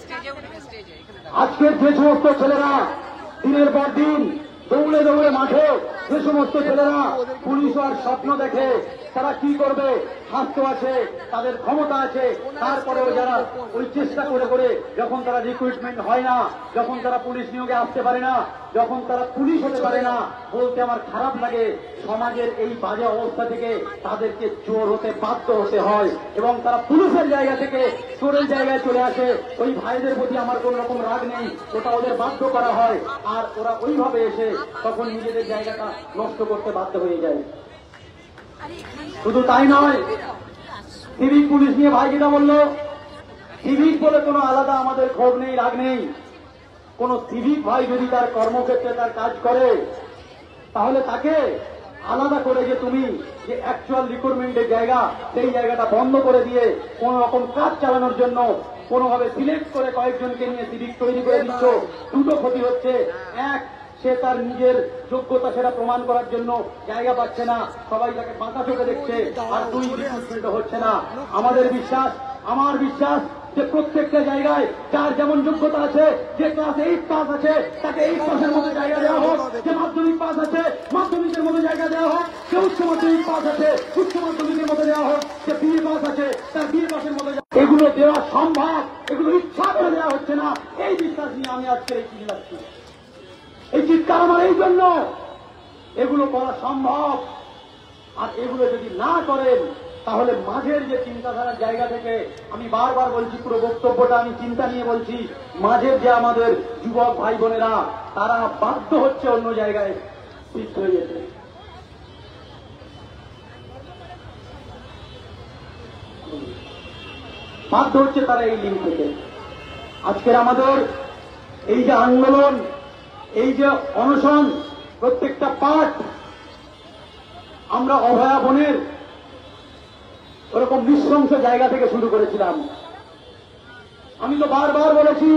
আজকের যে সমস্ত ছেলেরা দিনের পর দিন দৌড়ে দৌড়ে মাঠে, যে সমস্ত ছেলেরা পুলিশ আর স্বপ্ন দেখে, তারা কি করবে? স্বাস্থ্য আছে, তাদের ক্ষমতা আছে, তারপরেও যারা ওই চেষ্টা করে করে যখন তারা রিক্রুটমেন্ট হয় না, যখন তারা পুলিশ নিয়োগে আসতে পারে না, যখন তারা পুলিশ হতে পারে না, বলতে আমার খারাপ লাগে। সমাজের এই বাজে অবস্থা থেকে তাদেরকে চোর হতে বাধ্য হতে হয় এবং তারা পুলিশের জায়গা থেকে চোরের জায়গায় চলে আসে। ওই ভাইদের প্রতি আমার কোন রকম রাগ নেই, ওটা ওদের বাধ্য করা হয়। আর ওরা ওইভাবে এসে তখন নিজেদের জায়গাটা নষ্ট করতে বাধ্য হয়ে যায়। শুধু তাই নয়, সিভিক পুলিশ নিয়ে ভাই যেটা বললো, সিভিক বলে কোনো আলাদা আমাদের ক্ষোভ নেই, রাগ নেই। কোন সিভিক ভাই যদি তার কর্মক্ষেত্রে তার কাজ করে, তাহলে তাকে আলাদা করে যে তুমি যে অ্যাকচুয়াল রিক্রুটমেন্টের জায়গা, সেই জায়গাটা বন্ধ করে দিয়ে কোন রকম কাজ চালানোর জন্য কোনোভাবে সিলেক্ট করে কয়েকজনকে নিয়ে সিভিক তৈরি করে দিচ্ছ, দুটো ক্ষতি হচ্ছে। এক, সে তার নিজের যোগ্যতা সেটা প্রমাণ করার জন্য জায়গা পাচ্ছে না, সবাই তাকে বাঁকা চোখে দেখছে। আর দুই, রিক্রুটমেন্ট হচ্ছে না। আমাদের বিশ্বাস, আমার বিশ্বাস যে প্রত্যেকটা জায়গায় যার যেমন যোগ্যতা আছে, যে ক্লাস 8 পাস আছে তাকে 8 পাসের মধ্যে জায়গা দেওয়া হোক, যে মাধ্যমিক পাস আছে মাধ্যমিকের মধ্যে জায়গা দেওয়া হোক, যে উচ্চ মাধ্যমিক পাস আছে উচ্চ মাধ্যমিকের মধ্যে দেওয়া হোক, যে বিএ পাস আছে তার বিএ পাসের মধ্যে। এগুলো দেওয়া সম্ভব, এগুলো ইচ্ছা করে দেওয়া হচ্ছে না। এই বিশ্বাস নিয়ে আমি আজকে এই চিল্লাচ্ছি, এই চিৎকার আমার এই জন্য। এগুলো করা সম্ভব। আর এগুলো যদি না করেন, তাহলে মাঝের যে চিন্তাধারার জায়গা থেকে, আমি বারবার বলছি, পুরো বক্তব্যটা আমি চিন্তা নিয়ে বলছি, মাঝের যে আমাদের যুবক ভাই বোনেরা, তারা বাধ্য হচ্ছে অন্য জায়গায় শিফট হয়ে যেতে। বাধ্য হচ্ছে তারা এই লিঙ্ক থেকে। আজকের আমাদের এই যে আন্দোলন, এই যে অনশন, প্রত্যেকটা পাঠ আমরা অভয়া বনের ওরকম নৃশংস জায়গা থেকে শুরু করেছিলাম। আমি তো বারবার বলেছি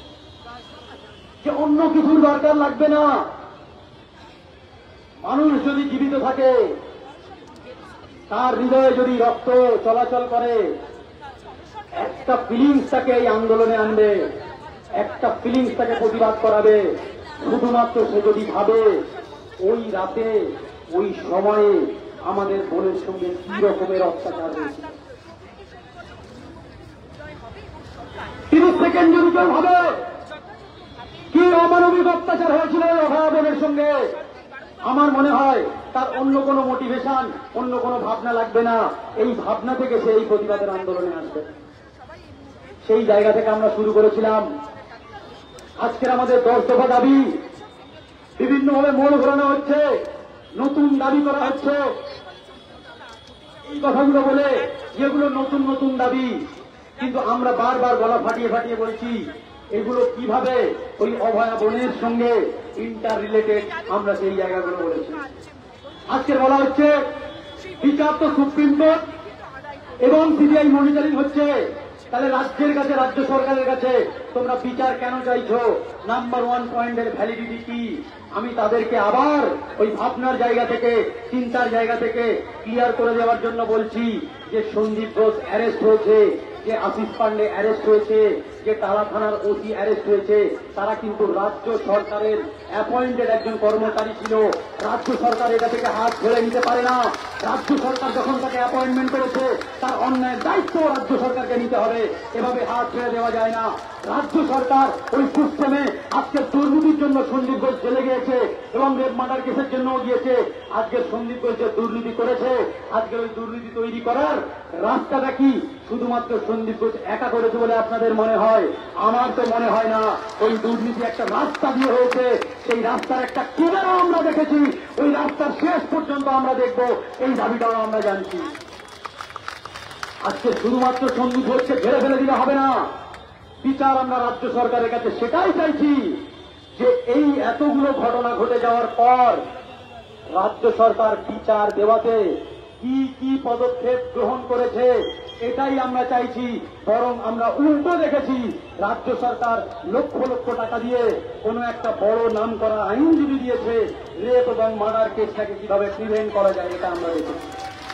যে অন্য কিছুর দরকার লাগবে না। মানুষ যদি জীবিত থাকে, তার হৃদয়ে যদি রক্ত চলাচল করে, একটা ফিলিংস তাকে এই আন্দোলনে আনবে, একটা ফিলিংস তাকে প্রতিবাদ করাবে। শুধুমাত্র সে যদি ভাবে ওই রাতে ওই সময়ে আমাদের বোনের সঙ্গে কি রকমের অত্যাচার হয়েছে, 30 সেকেন্ড যদি কেউ ভাবে কি অমানবিক অত্যাচার হয়েছিল অভয়া বোনের সঙ্গে, আমার মনে হয় তার অন্য কোনো মোটিভেশন, অন্য কোনো ভাবনা লাগবে না। এই ভাবনা থেকে সে এই প্রতিবাদের আন্দোলনে আসবে। সেই জায়গা থেকে আমরা শুরু করেছিলাম। আজকের আমাদের 10 দফা দাবি বিভিন্নভাবে মোড় ঘোরানো হচ্ছে, নতুন দাবি করা হচ্ছে। এই কথাগুলো বলে যেগুলো নতুন নতুন দাবি, কিন্তু আমরা বারবার গলা ফাটিয়ে ফাটিয়ে বলছি এগুলো কিভাবে ওই অভয়া বনের সঙ্গে ইন্টার রিলেটেড, আমরা সেই জায়গাগুলো বলেছি। আজকে বলা হচ্ছে বিচার তো সুপ্রিম কোর্ট এবং সিবিআই মনিটরিং হচ্ছে, তাহলে রাজ্যের কাছে, রাজ্য সরকারের কাছে তোমরা বিচার কেন চাইছো? নাম্বার 1 পয়েন্টের ভ্যালিডিটি কি? আমি তাদেরকে আবার ওই ভাবনার জায়গা থেকে, চিন্তার জায়গা থেকে ক্লিয়ার করে দেওয়ার জন্য বলছি যে সন্দীপ ঘোষ অ্যারেস্ট হয়েছে, যে আশিস পান্ডে অ্যারেস্ট হয়েছে, যে টালা থানার ওসি অ্যারেস্ট হয়েছে, তারা কিন্তু রাজ্য সরকারের অ্যাপয়েন্টেড একজন কর্মচারী ছিল। রাজ্য সরকার এটা থেকে হাত ধরে নিতে পারে না। রাজ্য সরকার যখন তাকে অ্যাপয়েন্টমেন্ট করেছে, তার অন্যায়ের দায়িত্ব রাজ্য সরকারকে নিতে হবে, এভাবে হাত ছেড়ে দেওয়া যায় না। রাজ্য সরকার ওই সিস্টেমে আজকে দুর্নীতির জন্য সন্দীপ ঘোষ জেলে গিয়েছে এবং রেপ মার্ডার কেসের জন্যও গিয়েছে। আজকে সন্দীপ ঘোষ যে দুর্নীতি করেছে, আজকে ওই দুর্নীতি তৈরি করার রাস্তাটা কি শুধুমাত্র সন্দীপ ঘোষ একা করেছে বলে আপনাদের মনে হয়? আমার তো মনে হয় না। ওই দুর্নীতি একটা রাস্তা দিয়ে হয়েছে, সেই রাস্তার একটা কিনারা আমরা দেখেছি, ওই রাস্তার শেষ পর্যন্ত আমরা দেখব, এই দাবিটাও আমরা জানছি। আজকে শুধুমাত্র সন্দীপ ঘোষকে ঝেড়ে ফেলে দিলে হবে না। বিচার আমরা রাজ্য সরকারের কাছে সেটাই চাইছি যে এই এতগুলো ঘটনা ঘটে যাওয়ার পর রাজ্য সরকার বিচার দেওয়াতে কি কি পদক্ষেপ গ্রহণ করেছে, এটাই আমরা চাইছি। বরং আমরা উল্টো দেখেছি, রাজ্য সরকার লক্ষ লক্ষ টাকা দিয়ে কোনো একটা বড় নাম করা আইনজীবী দিয়েছে, রেপ এবং মার্ডার কেসটাকে কিভাবে প্রিভেন্ট করা যায় এটা আমরা দেখেছি।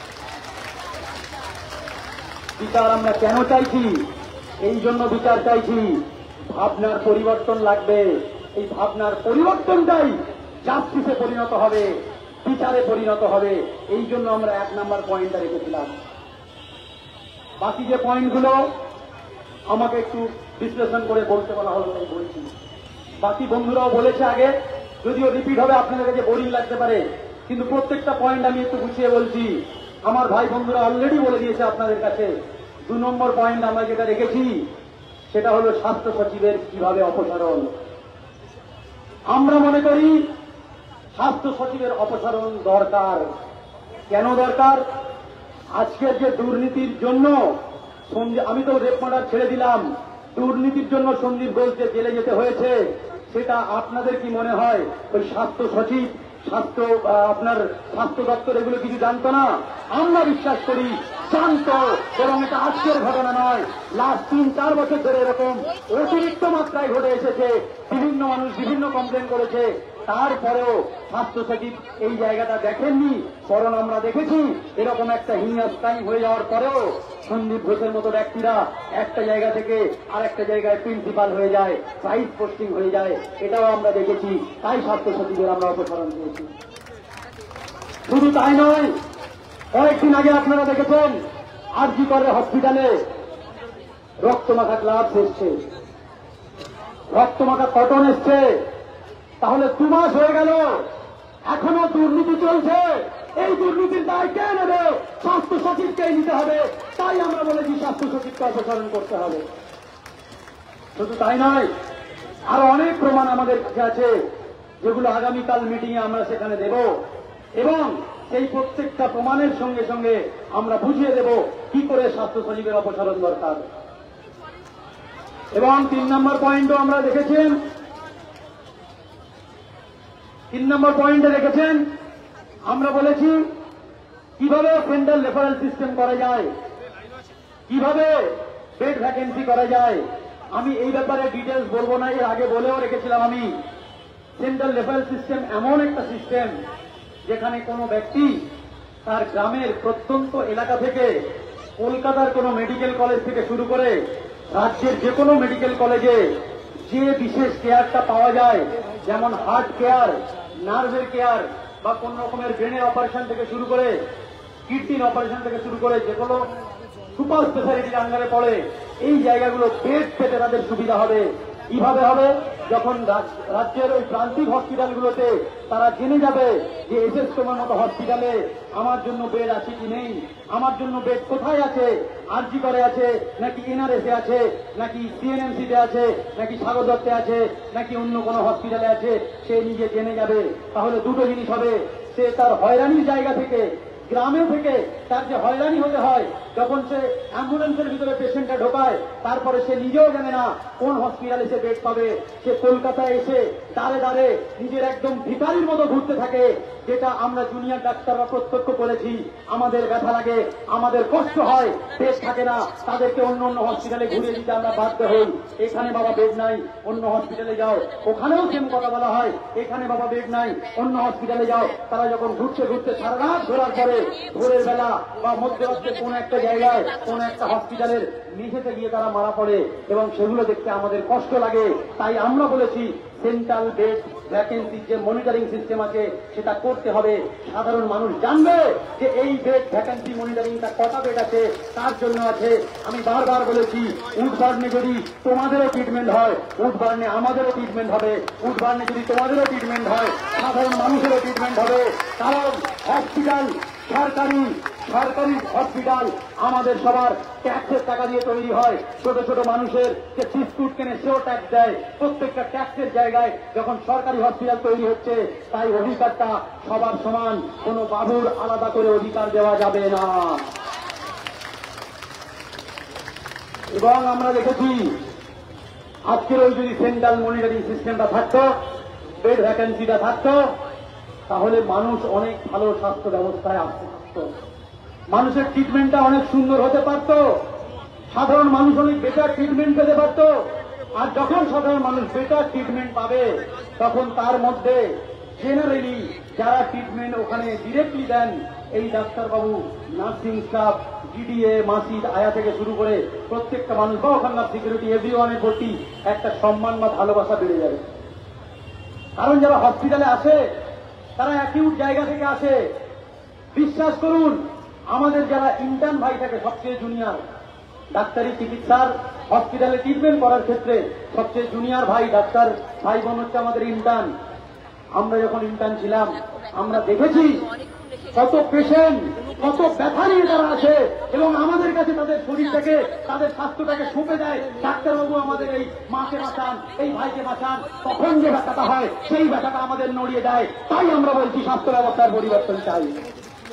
বিচার আমরা কেন চাইছি? এই জন্য বিচার চাইছি, ভাবনার পরিবর্তন লাগবে। এই ভাবনার পরিবর্তনটাই জাস্টিসে পরিণত হবে, বিচারে পরিণত হবে। এই জন্য আমরা 1 নাম্বার পয়েন্টটা রেখেছিলাম। বাকি যে পয়েন্টগুলো আমাকে একটু বিশ্লেষণ করে বলতে বলা হলো, তাই বলছি। বাকি বন্ধুরাও বলেছে আগে, যদিও রিপিট হবে, আপনাদের কাছে বোরিং লাগতে পারে, কিন্তু প্রত্যেকটা পয়েন্ট আমি একটু গুছিয়ে বলছি। আমার ভাই বন্ধুরা অলরেডি বলে দিয়েছে আপনাদের কাছে। 2 নম্বর পয়েন্ট আমরা যেটা রেখেছি সেটা হলো স্বাস্থ্য সচিবের কিভাবে অপসারণ। আমরা মনে করি স্বাস্থ্য সচিবের অপসারণ দরকার। কেন দরকার? আজকের যে দুর্নীতির জন্য আমি তো রেপ মার্ডার ছেড়ে দিলাম, দুর্নীতির জন্য সন্দীপ ঘোষকে জেলে যেতে হয়েছে, সেটা আপনাদের কি মনে হয় ওই স্বাস্থ্য সচিব, আপনার স্বাস্থ্য দপ্তর এগুলো কিছু জানতো না? আমরা বিশ্বাস করি জানতো, এবং এটা আজকের ঘটনা নয়, লাস্ট 3-4 বছর ধরে এরকম অতিরিক্ত মাত্রায় ঘটে এসেছে। বিভিন্ন মানুষ বিভিন্ন কমপ্লেন করেছে, তারপরেও স্বাস্থ্য সচিব এই জায়গাটা দেখেননি, বরং আমরা দেখেছি এরকম একটা হিনিয়াস টাইম হয়ে যাওয়ার পরেও সন্দীপ ঘোষের মতো ব্যক্তিরা একটা জায়গা থেকে আরেকটা জায়গায় প্রিন্সিপাল হয়ে যায়, ভাইস পোস্টিং হয়ে যায়, এটাও আমরা দেখেছি। তাই স্বাস্থ্য সচিবের আমরা অপসারণ করেছি। শুধু তাই নয়, কয়েকদিন আগে আপনারা দেখেছেন আরজি করে হসপিটালে রক্তমাখা গ্লাভস এসছে, রক্তমাখা কটন এসছে। তাহলে 2 মাস হয়ে গেল, এখনো দুর্নীতি চলছে। এই দুর্নীতির দায় কে নেবে? স্বাস্থ্য সচিবকেই নিতে হবে। তাই আমরা বলেছি স্বাস্থ্য সচিবকে অপসারণ করতে হবে। শুধু তাই নয়, আরো অনেক প্রমাণ আমাদের কাছে আছে, যেগুলো আগামীকাল মিটিংয়ে আমরা সেখানে দেব, এবং সেই প্রত্যেকটা প্রমাণের সঙ্গে সঙ্গে আমরা বুঝিয়ে দেব কি করে স্বাস্থ্য সচিবের অপসারণ দরকার। এবং 3 নম্বর পয়েন্টও আমরা দেখেছেন, 3 নম্বর পয়েন্টে দেখেছেন আমরা বলেছি কিভাবে সেন্ট্রাল রেফারেল সিস্টেম করা যায়, কিভাবে বেড ভ্যাকেন্সি করা যায়। আমি এই ব্যাপারে ডিটেলস বলবো না, এর আগে বলেও রেখেছিলাম আমি। সেন্ট্রাল রেফারেল সিস্টেম এমন একটা সিস্টেম যেখানে কোনো ব্যক্তি তার গ্রামের প্রত্যন্ত এলাকা থেকে কলকাতার কোনো মেডিকেল কলেজ থেকে শুরু করে রাজ্যের যে কোনো মেডিকেল কলেজে যে বিশেষ কেয়ারটা পাওয়া যায়, যেমন হার্ট কেয়ার, নার্ভের কেয়ার, বা কোন রকমের ব্রেনের অপারেশন থেকে শুরু করে কিডনির অপারেশন থেকে শুরু করে যেগুলো সুপার স্পেশালিটির আন্ডারে পড়ে, এই জায়গাগুলো বেড পেতে তাদের সুবিধা হবে। কিভাবে হবে? যখন রাজ্যের ওই প্রান্তিক হসপিটালগুলোতে তারা জেনে যাবে যে এসএসকেমের মতো হসপিটালে আমার জন্য বেড আছে কি নেই, আমার জন্য বেড কোথায় আছে, আরজি করে আছে নাকি এনআরএসে আছে, নাকি সিএনএমসিতে আছে, নাকি সাগর দত্তে আছে, নাকি অন্য কোনো হসপিটালে আছে, সে নিজে জেনে যাবে। তাহলে দুটো জিনিস হবে, সে তার হয়রানির জায়গা থেকে, গ্রামে থেকে তার যে হয়রানি হতে হয় যখন সে অ্যাম্বুলেন্সের ভিতরে পেশেন্টটা ঢোকায়, তারপরে সে নিজেও জানে না কোন হসপিটালে সে বেড পাবে। সে কলকাতায় এসে দাঁড়ে দাঁড়ে নিজের একদম ভিখারির মতো ঘুরতে থাকে, যেটা আমরা জুনিয়র ডাক্তাররা প্রত্যক্ষ করেছি। আমাদের ব্যথা লাগে, আমাদের কষ্ট হয়, বেড থাকে না, তাদেরকে অন্য অন্য হসপিটালে ঘুরিয়ে দিতে আমরা বাধ্য হই। এখানে বাবা বেড নাই, অন্য হসপিটালে যাও। ওখানেও সেম কথা বলা হয়, এখানে বাবা বেড নাই, অন্য হসপিটালে যাও। তারা যখন ঘুরতে ঘুরতে সারা রাত ঘোরার পরে ভোরের বেলা বা মধ্যরাত্রে কোন একটা জায়গায় কোন একটা হসপিটালের মেঝেতে গিয়ে তারা মারা পড়ে, এবং সেগুলো দেখতে আমাদের কষ্ট লাগে। তাই আমরা বলেছি সেন্ট্রাল বেড ভ্যাকেন্সির যে মনিটরিং সিস্টেম আছে সেটা করতে হবে। সাধারণ মানুষ জানবে যে এই বেড ভ্যাকেন্সি মনিটরিংটা কটা বেড আছে, তার জন্য আছে। আমি বারবার বলেছি উডবার্নে যদি তোমাদেরও ট্রিটমেন্ট হয়, উডবার্নে আমাদেরও ট্রিটমেন্ট হবে, উডবার্নে যদি তোমাদেরও ট্রিটমেন্ট হয়, সাধারণ মানুষেরও ট্রিটমেন্ট হবে। কারণ হসপিটাল সরকারি হসপিটাল আমাদের সবার ট্যাক্সের টাকা দিয়ে তৈরি হয়। ছোট ছোট মানুষের যে বিস্কুট কেনে সেও ট্যাক্স দেয়। প্রত্যেকটা ট্যাক্সের জায়গায় যখন সরকারি হসপিটাল তৈরি হচ্ছে, তাই অধিকারটা সবার সমান, কোনো বাবুর আলাদা করে অধিকার দেওয়া যাবে না। এবং আমরা দেখেছি আজকের ওই যদি সেন্ট্রাল মনিটরিং সিস্টেমটা থাকতো, বেড ভ্যাকেন্সিটা থাকতো, তাহলে মানুষ অনেক ভালো স্বাস্থ্য ব্যবস্থায় আসতে পারত, মানুষের ট্রিটমেন্টটা অনেক সুন্দর হতে পারত, সাধারণ মানুষ অনেক বেটার ট্রিটমেন্ট পেতে পারত। আর যখন সাধারণ মানুষ বেটার ট্রিটমেন্ট পাবে, তখন তার মধ্যে জেনারেলি যারা ট্রিটমেন্ট ওখানে ডিরেক্টলি দেন, এই ডাক্তারবাবু, নার্সিং স্টাফ, জিডিএ, মাসিদ, আয়া থেকে শুরু করে প্রত্যেকটা মানুষ বা ওখানকার সিকিউরিটি, এভরিওয়ানের প্রতি একটা সম্মান বা ভালোবাসা বেড়ে যাবে। কারণ যারা হসপিটালে আসে তারা অ্যাকিউট জায়গা থেকে আসে। বিশ্বাস করুন, আমাদের যারা ইন্টার্ন ভাই থাকে, সবচেয়ে জুনিয়র ডাক্তারি চিকিৎসার হসপিটালে ট্রিটমেন্ট করার ক্ষেত্রে সবচেয়ে জুনিয়র ভাই ডাক্তার ভাই বোন হচ্ছে আমাদের ইন্টার্ন। আমরা যখন ইন্টার্ন ছিলাম আমরা দেখেছি কত পেশেন্ট, কত ব্যথা নিয়ে তারা আসে, এবং আমাদের কাছে তাদের শরীরটাকে, তাদের স্বাস্থ্যটাকে সঁপে দেয়। ডাক্তারবাবু আমাদের এই মাকে বাঁচান, এই ভাইকে বাঁচান, তখন যে ব্যথাটা হয় সেই ব্যথাটা আমাদের নড়িয়ে দেয়। তাই আমরা বলছি স্বাস্থ্য ব্যবস্থার পরিবর্তন চাই।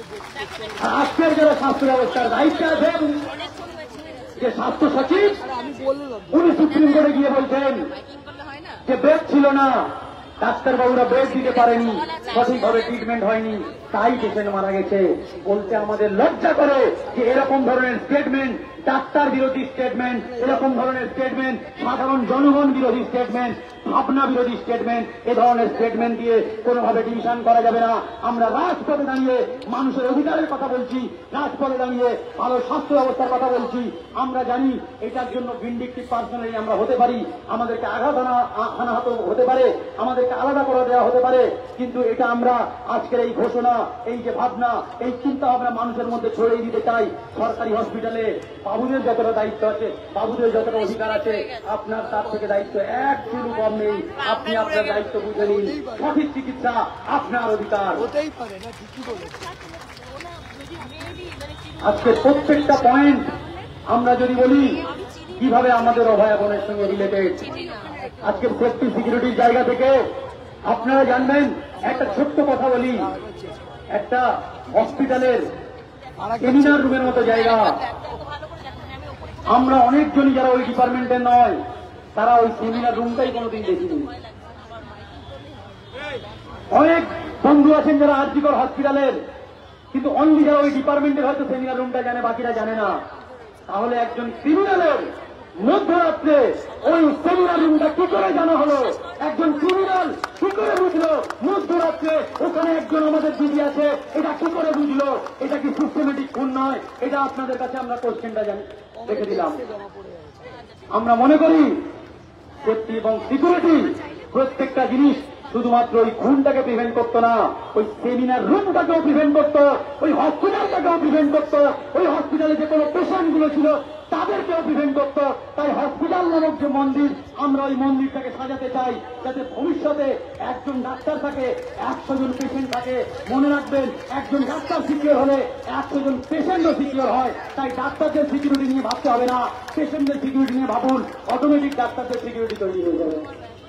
আর আজকের যারা স্বাস্থ্য ব্যবস্থার দায়িত্বে আছেন, যে স্বাস্থ্য সচিব, উনি সুপ্রিম কোর্টে গিয়ে বলছেন যে বেড ছিল না, ডাক্তারবাবুরা বেড দিতে পারেনি, সঠিকভাবে ট্রিটমেন্ট হয়নি, তাই পেশেন্ট মারা গেছে। বলতে আমাদের লজ্জা করে যে এরকম ধরনের স্টেটমেন্ট, ডাক্তার বিরোধী স্টেটমেন্ট, এরকম ধরনের স্টেটমেন্ট, সাধারণ জনগণ বিরোধী স্টেটমেন্ট, ভাবনা বিরোধী স্টেটমেন্ট, এ ধরনের স্টেটমেন্ট দিয়ে কোনোভাবে ডিভিশন করা যাবে না। আমরা রাজপথে দাঁড়িয়ে মানুষের অধিকারের কথা বলছি, রাজপথে দাঁড়িয়ে ভালো স্বাস্থ্য ব্যবস্থার কথা বলছি। আমরা জানি এটার জন্য ভিন্ডিকটিভ পার্সোনালি আমরা হতে পারি, আমাদেরকে আঘাত আনাহত হতে পারে, আমাদেরকে আলাদা করে দেওয়া হতে পারে, কিন্তু এটা আমরা আজকের এই ঘোষণা, এই যে ভাবনা, এই চিন্তা ভাবনা মানুষের মধ্যে ছড়িয়ে দিতে চাই। সরকারি হসপিটালে বাবুদের যতটা দায়িত্ব আছে, বাবুদের যতটা অধিকার আছে, আপনার তার থেকে দায়িত্ব এক চুলু কম নেই। আপনি আপনার দায়িত্ব বুঝে নিন, সঠিক চিকিৎসা আপনার অধিকার। আজকে প্রত্যেকটা পয়েন্ট আমরা যদি বলি কিভাবে আমাদের অভয়াবনের সঙ্গে রিলেটেড, আজকে সেফটি সিকিউরিটির জায়গা থেকে আপনারা জানবেন। একটা ছোট্ট কথা বলি, একটা হসপিটালের সেমিনার রুমের মতো জায়গা, আমরা অনেকজনই যারা ওই ডিপার্টমেন্টের নয়, তারা ওই সেমিনার রুমটাই কোনোদিন দেখিনি। অনেক বন্ধু আছেন যারা আরজিকর হসপিটালের, কিন্তু অনলি যারা ওই ডিপার্টমেন্টের হয়তো সেমিনার রুমটা জানে, বাকিরা জানে না। তাহলে একজন ক্রিমিনালের মধ্যরাত্রে ওই সেমিনার রুমটা কি করে জানা হলো? একজন ক্রিমিনাল কি করে বুঝলো মধ্যরাত্রে ওখানে একজন আমাদের দিদি আছে? এটা কি করে বুঝলো? এটা কি সিস্টেমেটিক খুন নয়? এটা আপনাদের কাছে আমরা কোশ্চেনটা রেখে দিলাম। আমরা মনে করি সেফটি এবং সিকিউরিটি প্রত্যেকটা জিনিস শুধুমাত্র ওই খুনটাকে প্রিভেন্ট করতো না, ওই সেমিনার রুমটাকেও প্রিভেন্ট করতো, ওই হসপিটালটাকেও প্রিভেন্ট করতো, ওই হসপিটালে যে কোনো পেশেন্টগুলো ছিল তাদেরকেও প্রিভেন্ট করতো। তাই হসপিটাল নামক যে মন্দির, আমরা ওই মন্দিরটাকে সাজাতে চাই যাতে ভবিষ্যতে একজন ডাক্তার থাকে, 100 জন পেশেন্ট থাকে। মনে রাখবেন, একজন ডাক্তার সিকিউর হলে 100 জন পেশেন্টও সিকিউর হয়। তাই ডাক্তারদের সিকিউরিটি নিয়ে ভাবতে হবে না, পেশেন্টদের সিকিউরিটি নিয়ে ভাবুন, অটোমেটিক ডাক্তারদের সিকিউরিটি তৈরি হয়ে যাবে।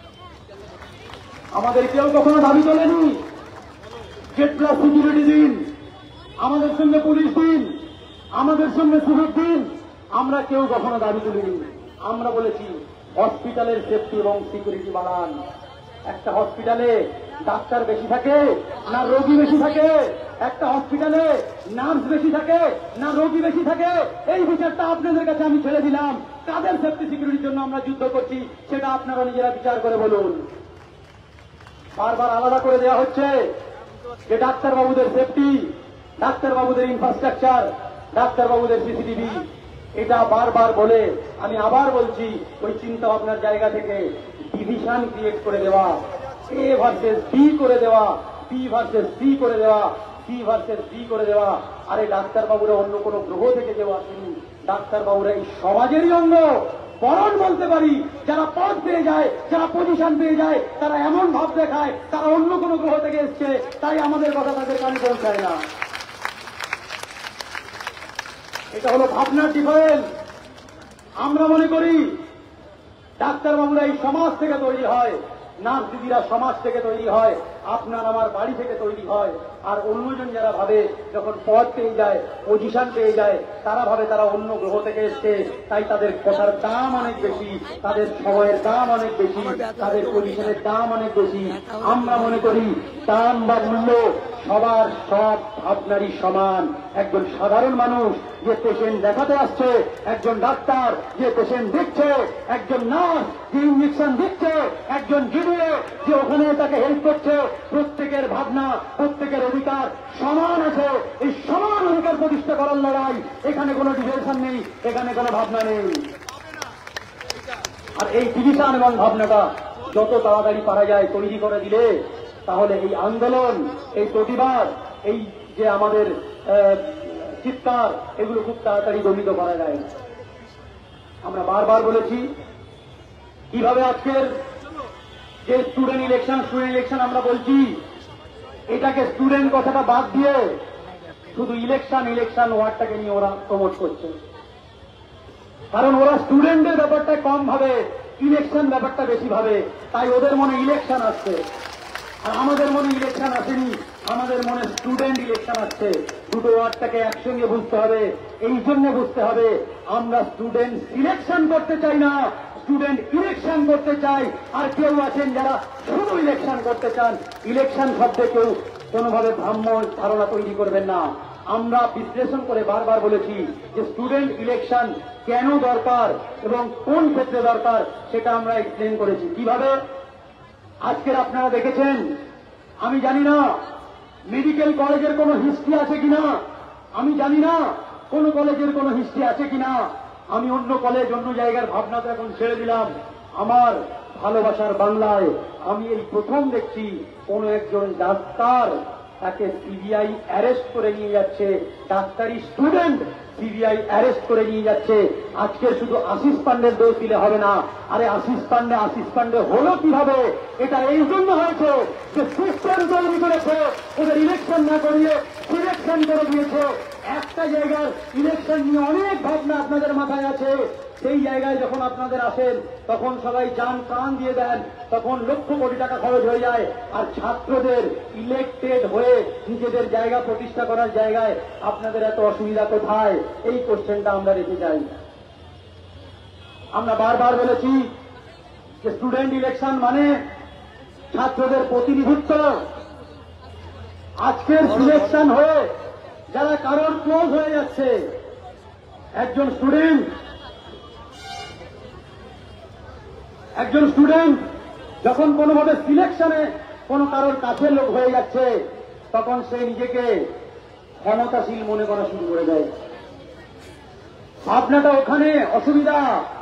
আমাদের কেউ কখনো দাবি তোলেনি গেট প্লাস সিকিউরিটি দিন, আমাদের সঙ্গে পুলিশ দিন, আমাদের সঙ্গে সুযোগ দিন, আমরা কেউ কখনো দাবি তুলিনি। আমরা বলেছি হসপিটালের সেফটি এবং সিকিউরিটি বাড়ান। একটা হসপিটালে ডাক্তার বেশি থাকে না রোগী বেশি থাকে? একটা হসপিটালে নার্স বেশি থাকে না রোগী বেশি থাকে? এই বিচারটা আপনাদের কাছে আমি ছেড়ে দিলাম। কাদের সেফটি সিকিউরিটির জন্য আমরা যুদ্ধ করছি সেটা আপনারা নিজেরা বিচার করে বলুন। বারবার আলাদা করে দেওয়া হচ্ছে যে ডাক্তারবাবুদের সেফটি, ডাক্তারবাবুদের ইনফ্রাস্ট্রাকচার, ডাক্তারবাবুদের সিসিটিভি, এটা বারবার বলে আমি আবার বলছি, ওই চিন্তা ভাবনার জায়গা থেকে ডিভিশন ক্রিয়েট করে দেওয়া, এ ভার্সেস বি করে দেওয়া, বি ভার্সেস সি করে দেওয়া, সি ভার্সেস ডি করে দেওয়া। আরে ডাক্তারবাবুরা অন্য কোনো গ্রহ থেকে কেউ আসেনি, ডাক্তারবাবুরা এই সমাজেরই অঙ্গ। বরং বলতে পারি যারা পদ পেয়ে যায়, যারা পজিশন পেয়ে যায়, তারা এমন ভাব দেখায় তারা অন্য কোনো গ্রহ থেকে এসছে, তাই আমাদের কথা তাদের কানে পৌঁছায় না। এটা হলো ভাবনার ডিফারেন্স। আমরা মনে করি ডাক্তারবাবুরা এই সমাজ থেকে তৈরি হয়, নার্স দিদিরা সমাজ থেকে তৈরি হয়, আপনার আমার বাড়ি থেকে তৈরি হয়। আর অন্যজন যারা ভাবে যখন পদ পেয়ে যায়, পজিশন পেয়ে যায়, তারা ভাবে তারা অন্য গ্রহ থেকে এসছে, তাই তাদের কথার দাম অনেক বেশি, তাদের সময়ের দাম অনেক বেশি, তাদের পজিশনের দাম অনেক বেশি। আমরা মনে করি দাম বা মূল্য সবার সব ভাবনারই সমান। একজন সাধারণ মানুষ যে পেশেন্ট দেখাতে আসছে, একজন ডাক্তার যে পেশেন্ট দেখছে, একজন নার্স যে ইঞ্জেকশন দিচ্ছে, একজন জিডিএ যে ওখানে তাকে হেল্প করছে, প্রত্যেকের ভাবনা, প্রত্যেকের অধিকার সমান আছে। এই সমান অধিকার প্রতিষ্ঠা করার লড়াই। এখানে কোনো ডিভিশন নেই, এখানে কোনো ভাবনা নেই। আর এই ডিভিশন এবং ভাবনাটা যত তাড়াতাড়ি পারা যায় তৈরি করে দিলে, তাহলে এই আন্দোলন, এই প্রতিবাদ, এই যে আমাদের চিৎকার, এগুলো খুব তাড়াতাড়ি দমিত করা যায়। আমরা বারবার বলেছি কিভাবে আজকের যে স্টুডেন্ট ইলেকশন আমরা বলছি, এটাকে স্টুডেন্ট কথাটা বাদ দিয়ে শুধু ইলেকশন ওয়ার্ডটাকে নিয়ে ওরা প্রমোট করছে। কারণ ওরা স্টুডেন্টদের ব্যাপারটা কম ভাবে, ইলেকশন ব্যাপারটা বেশি ভাবে, তাই ওদের মনে ইলেকশন আসছে। আর আমাদের মনে ইলেকশন আসেনি, আমাদের মনে স্টুডেন্ট ইলেকশন আসছে। দুটো ওয়ার্ডটাকে একসঙ্গে বুঝতে হবে। এই জন্য বুঝতে হবে আমরা স্টুডেন্ট সিলেকশন করতে চাই না, স্টুডেন্ট ইলেকশন করতে চাই। আর কেউ আছেন যারা শুধু ইলেকশন করতে চান। ইলেকশন শব্দে কেউ কোনোভাবে ভ্রাম্য ধারণা তৈরি করবেন না। আমরা বিশ্লেষণ করে বারবার বলেছি যে স্টুডেন্ট ইলেকশন কেন দরকার এবং কোন ক্ষেত্রে দরকার সেটা আমরা এক্সপ্লেন করেছি। কিভাবে? আজকের আপনারা দেখেছেন, আমি জানি না মেডিকেল কলেজের কোনো হিস্ট্রি আছে কিনা, আমি জানি না কোন কলেজের কোনো হিস্ট্রি আছে কিনা। আমি অন্য কলেজ অন্য জায়গার ভাবনা তো এখন ছেড়ে দিলাম। আমার ভালোবাসার বাংলায় আমি এই প্রথম দেখছি কোন একজন ডাক্তার তাকে সিবিআই অ্যারেস্ট করে নিয়ে যাচ্ছে, ডাক্তারি স্টুডেন্ট সিবিআই অ্যারেস্ট করে নিয়ে যাচ্ছে। আজকে শুধু আশিস পান্ডের দোষ দিলে হবে না। আরে আশিস পান্ডে হলো কিভাবে? এটা এই জন্য হয়েছে যে সিস্টেম তৈরি করেছে, ওদের ইলেকশন না করিয়ে সিলেকশন করে দিয়েছে। একটা জায়গার ইলেকশন নিয়ে অনেক ভাবনা আপনাদের মাথায় আছে, সেই জায়গায় যখন আপনাদের আসেন তখন সবাই যান প্রাণ দিয়ে দেন, তখন লক্ষ কোটি টাকা খরচ হয়ে যায়। আর ছাত্রদের ইলেক্টেড হয়ে নিজেদের জায়গা প্রতিষ্ঠা করার জায়গায় আপনাদের এত অসুবিধা কোথায়? এই কোশ্চেনটা আমরা রেখে যাই। আমরা বারবার বলেছি যে স্টুডেন্ট ইলেকশন মানে ছাত্রদের প্রতিনিধিত্ব। আজকের সিলেকশন হয়ে যারা কারোর ক্লোজ হয়ে যাচ্ছে, একজন স্টুডেন্ট যখন কোনোভাবে সিলেকশনে কোনো কারোর কাছের লোক হয়ে যাচ্ছে, তখন সে নিজেকে ক্ষমতাশীল মনে করা শুরু করে দেয়। ভাবনাটা ওখানে অসুবিধা।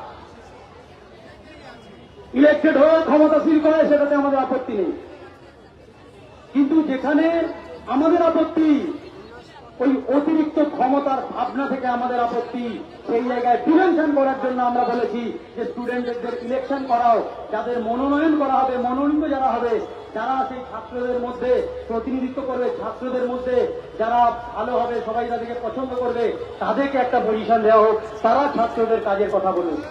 ইলেক্টেড হয়ে ক্ষমতাশীল করে সেটাতে আমাদের আপত্তি নেই, কিন্তু যেখানে আমাদের আপত্তি ওই অতিরিক্ত ক্ষমতার ভাবনা থেকে আমাদের আপত্তি, সেই জায়গায় প্রিভেনশন করার জন্য আমরা বলেছি যে স্টুডেন্টদের ইলেকশন করাও, যাদের মনোনয়ন করা হবে, মনোনীত যারা হবে, যারা সেই ছাত্রদের মধ্যে প্রতিনিধিত্ব করবে, ছাত্রদের মধ্যে যারা ভালো হবে, সবাই তাদেরকে পছন্দ করবে, তাদেরকে একটা পজিশন দেওয়া হোক, তারা ছাত্রদের কাজের কথা বলুন।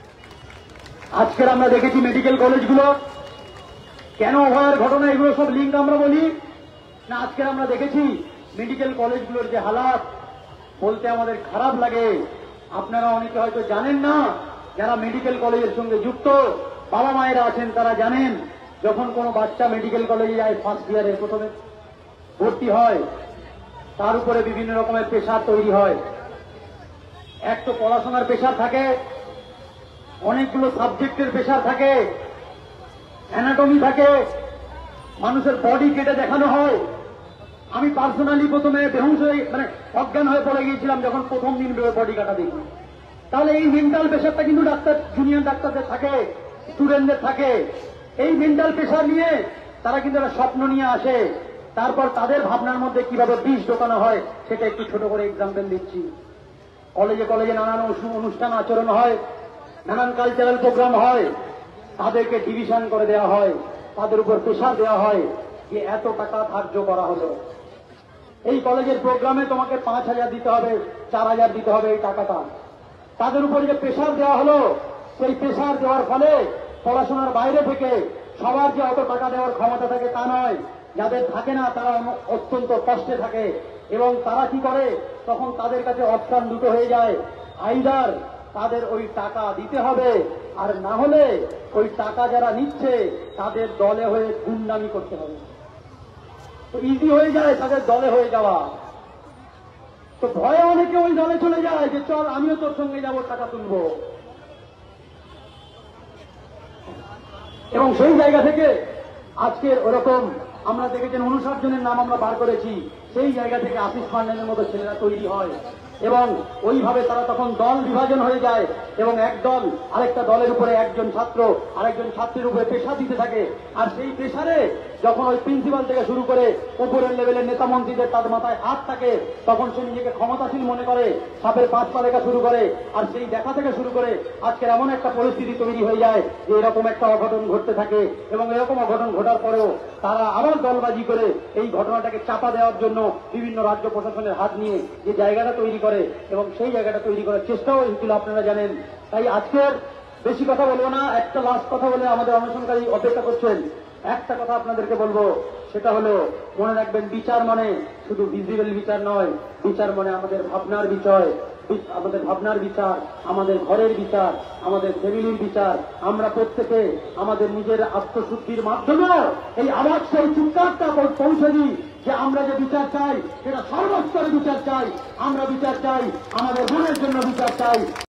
আজকের আমরা দেখেছি মেডিকেল কলেজগুলো কেন অভয়ের ঘটনা, এগুলো সব লিঙ্ক আমরা বলি না। আজকের আমরা দেখেছি মেডিকেল কলেজগুলোর যে হালাত, বলতে আমাদের খারাপ লাগে। আপনারা অনেকে হয়তো জানেন না, যারা মেডিকেল কলেজের সঙ্গে যুক্ত বাবা মায়েরা আছেন তারা জানেন, যখন কোনো বাচ্চা মেডিকেল কলেজে যায়, ফার্স্ট ইয়ারে প্রথমে ভর্তি হয়, তার উপরে বিভিন্ন রকমের প্রেশার তৈরি হয়। এক তো পড়াশোনার প্রেশার থাকে, অনেকগুলো সাবজেক্টের প্রেশার থাকে, অ্যানাটমি থাকে, মানুষের বডি কেটে দেখানো হয়। আমি পার্সোনালি প্রথমে বেহুশ হয়ে অজ্ঞান হয়ে পড়ে গিয়েছিলাম যখন প্রথম দিন বডি কাটা দেখি। তাহলে এই মেন্টাল প্রেশারটা কিন্তু জুনিয়র ডাক্তারদের থাকে, স্টুডেন্টদের থাকে। এই মেন্টাল প্রেশার নিয়ে তারা কিন্তু একটা স্বপ্ন নিয়ে আসে। তারপর তাদের ভাবনার মধ্যে কিভাবে বিষ ঢোকানো হয় সেটা একটু ছোট করে এক্সাম্পল দিচ্ছি। কলেজে কলেজে নানান অনুষ্ঠান আচরণ হয়, নানান কালচারাল প্রোগ্রাম হয়, তাদেরকে ডিভিশন করে দেওয়া হয়, তাদের উপর প্রেশার দেওয়া হয় যে এত টাকা ধার্য করা হলো, এই কলেজের প্রোগ্রামে তোমাকে 5,000 দিতে হবে, 4,000 দিতে হবে, এই টাকাটা। তাদের উপর যে প্রেশার দেওয়া হলো, সেই প্রেশার দেওয়ার ফলে পড়াশোনার বাইরে থেকে সবার যে অত টাকা দেওয়ার ক্ষমতা থাকে তা নয়, যাদের থাকে না তারা অত্যন্ত কষ্টে থাকে। এবং তারা কি করে, তখন তাদের কাছে অপশন দুটো হয়ে যায়, আইদার তাদের ওই টাকা দিতে হবে, আর না হলে ওই টাকা যারা নিচ্ছে তাদের দলে হয়ে গুন্ডামি করতে হবে। তো ইজি হয়ে যায় তাদের দলে হয়ে যাওয়া। তো ভয়ে অনেকে ওই দলে চলে যায় যে চল আমিও তোর সঙ্গে যাবো, টাকা তুলবো। এবং সেই জায়গা থেকে আজকের ওরকম আমরা দেখেছেন 59 জনের নাম আমরা বার করেছি। সেই জায়গা থেকে আশিস পান্ডের মতো ছেলেরা তৈরি হয় এবং ওইভাবে তারা তখন দল বিভাজন হয়ে যায় এবং এক দল আরেকটা দলের উপরে একজন ছাত্র আরেকজন ছাত্রীর উপরে প্রেশার দিতে থাকে। আর সেই প্রেশারে যখন ওই প্রিন্সিপাল থেকে শুরু করে উপরের লেভেলের নেতা মন্ত্রীদের তার মাথায় হাত থাকে, তখন সে নিজেকে ক্ষমতাশীল মনে করে, সাপের 5 পা দেখা শুরু করে। আর সেই দেখা থেকে শুরু করে আজকের এমন একটা পরিস্থিতি তৈরি হয়ে যায় যে এরকম একটা অঘটন ঘটতে থাকে এবং এরকম অঘটন ঘটার পরেও তারা আবার দলবাজি করে এই ঘটনাটাকে চাপা দেওয়ার জন্য বিভিন্ন রাজ্য প্রশাসনের হাত নিয়ে যে জায়গাটা তৈরি করে এবং সেই জায়গাটা তৈরি করার চেষ্টাও হয়েছিল, আপনারা জানেন। তাই আজকের বেশি কথা বলবো না, একটা লাস্ট কথা বলে আমাদের অনশনকারী অপেক্ষা করছেন। একটা কথা আপনাদেরকে বলবো, সেটা হলো মনে রাখবেন, বিচার মানে শুধু ভিজিবল বিচার নয়, বিচার মানে আমাদের ভাবনার বিষয়, আমাদের ভাবনার বিচার, আমাদের ঘরের বিচার, আমাদের ফ্যামিলির বিচার। আমরা প্রত্যেকে আমাদের নিজের আত্মশুদ্ধির মাধ্যমে এই আওয়াজ সেই চিৎকারটা পৌঁছে দিই যে আমরা যে বিচার চাই সেটা সর্বস্তরে বিচার চাই। আমরা বিচার চাই, আমাদের বোনের জন্য বিচার চাই,